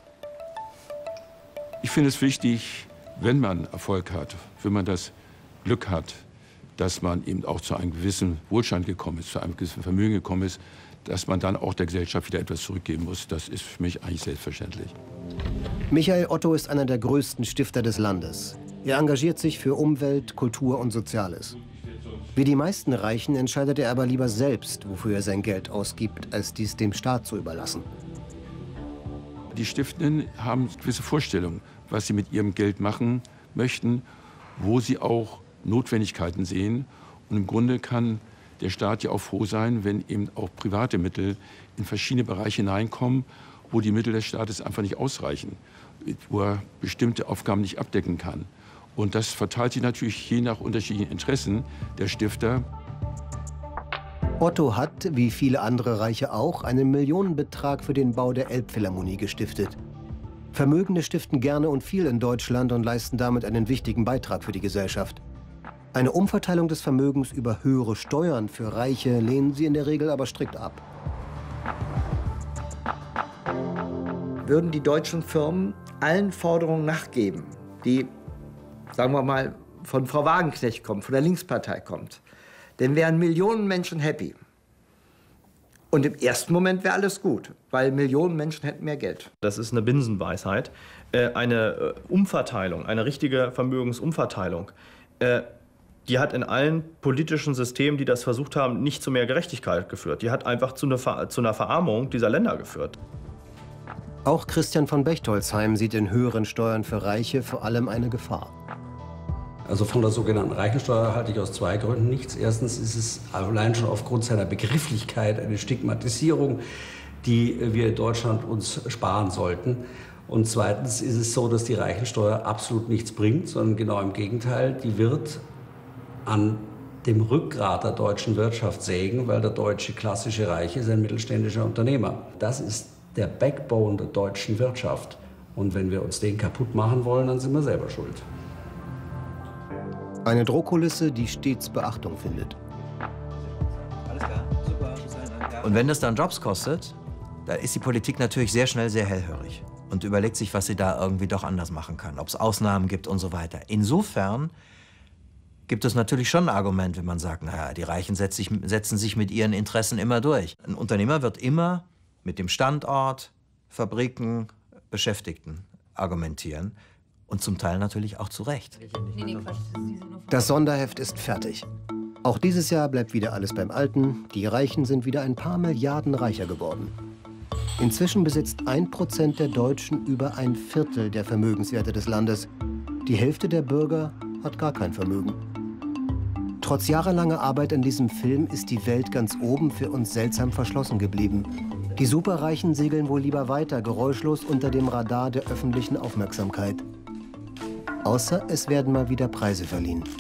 Ich finde es wichtig, wenn man Erfolg hat, wenn man das Glück hat, dass man eben auch zu einem gewissen Wohlstand gekommen ist, zu einem gewissen Vermögen gekommen ist, dass man dann auch der Gesellschaft wieder etwas zurückgeben muss. Das ist für mich eigentlich selbstverständlich. Michael Otto ist einer der größten Stifter des Landes. Er engagiert sich für Umwelt, Kultur und Soziales. Wie die meisten Reichen entscheidet er aber lieber selbst, wofür er sein Geld ausgibt, als dies dem Staat zu überlassen. Die Stiftenden haben gewisse Vorstellungen, was sie mit ihrem Geld machen möchten, wo sie auch Notwendigkeiten sehen. Und im Grunde kann der Staat ja auch froh sein, wenn eben auch private Mittel in verschiedene Bereiche hineinkommen, wo die Mittel des Staates einfach nicht ausreichen, wo er bestimmte Aufgaben nicht abdecken kann. Und das verteilt sich natürlich je nach unterschiedlichen Interessen der Stifter. Otto hat, wie viele andere Reiche auch, einen Millionenbetrag für den Bau der Elbphilharmonie gestiftet. Vermögende stiften gerne und viel in Deutschland und leisten damit einen wichtigen Beitrag für die Gesellschaft. Eine Umverteilung des Vermögens über höhere Steuern für Reiche lehnen sie in der Regel aber strikt ab. würden die deutschen Firmen allen Forderungen nachgeben, die, sagen wir mal, von Frau Wagenknecht kommt, von der Linkspartei kommt, dann wären Millionen Menschen happy. Und im ersten Moment wäre alles gut, weil Millionen Menschen hätten mehr Geld. Das ist eine Binsenweisheit. Äh, eine äh, Umverteilung, eine richtige Vermögensumverteilung, äh, die hat in allen politischen Systemen, die das versucht haben, nicht zu mehr Gerechtigkeit geführt. Die hat einfach zu, eine Ver zu einer Verarmung dieser Länder geführt. Auch Christian von Bechtolzheim sieht in höheren Steuern für Reiche vor allem eine Gefahr. Also von der sogenannten Reichensteuer halte ich aus zwei Gründen nichts. Erstens ist es allein schon aufgrund seiner Begrifflichkeit eine Stigmatisierung, die wir in Deutschland uns sparen sollten. Und zweitens ist es so, dass die Reichensteuer absolut nichts bringt, sondern genau im Gegenteil, die wird an dem Rückgrat der deutschen Wirtschaft sägen, weil der deutsche klassische Reiche ist ein mittelständischer Unternehmer. Das ist der Backbone der deutschen Wirtschaft. Und wenn wir uns den kaputt machen wollen, dann sind wir selber schuld. Eine Drohkulisse, die stets Beachtung findet. Und wenn das dann Jobs kostet, da ist die Politik natürlich sehr schnell sehr hellhörig und überlegt sich, was sie da irgendwie doch anders machen kann, ob es Ausnahmen gibt und so weiter. Insofern gibt es natürlich schon ein Argument, wenn man sagt, naja, die Reichen setzen sich mit ihren Interessen immer durch. Ein Unternehmer wird immer mit dem Standort, Fabriken, Beschäftigten argumentieren. Und zum Teil natürlich auch zu Recht. Das Sonderheft ist fertig. Auch dieses Jahr bleibt wieder alles beim Alten. Die Reichen sind wieder ein paar Milliarden reicher geworden. Inzwischen besitzt ein Prozent der Deutschen über ein Viertel der Vermögenswerte des Landes. Die Hälfte der Bürger hat gar kein Vermögen. Trotz jahrelanger Arbeit an diesem Film ist die Welt ganz oben für uns seltsam verschlossen geblieben. Die Superreichen segeln wohl lieber weiter, geräuschlos unter dem Radar der öffentlichen Aufmerksamkeit. Außer es werden mal wieder Preise verliehen.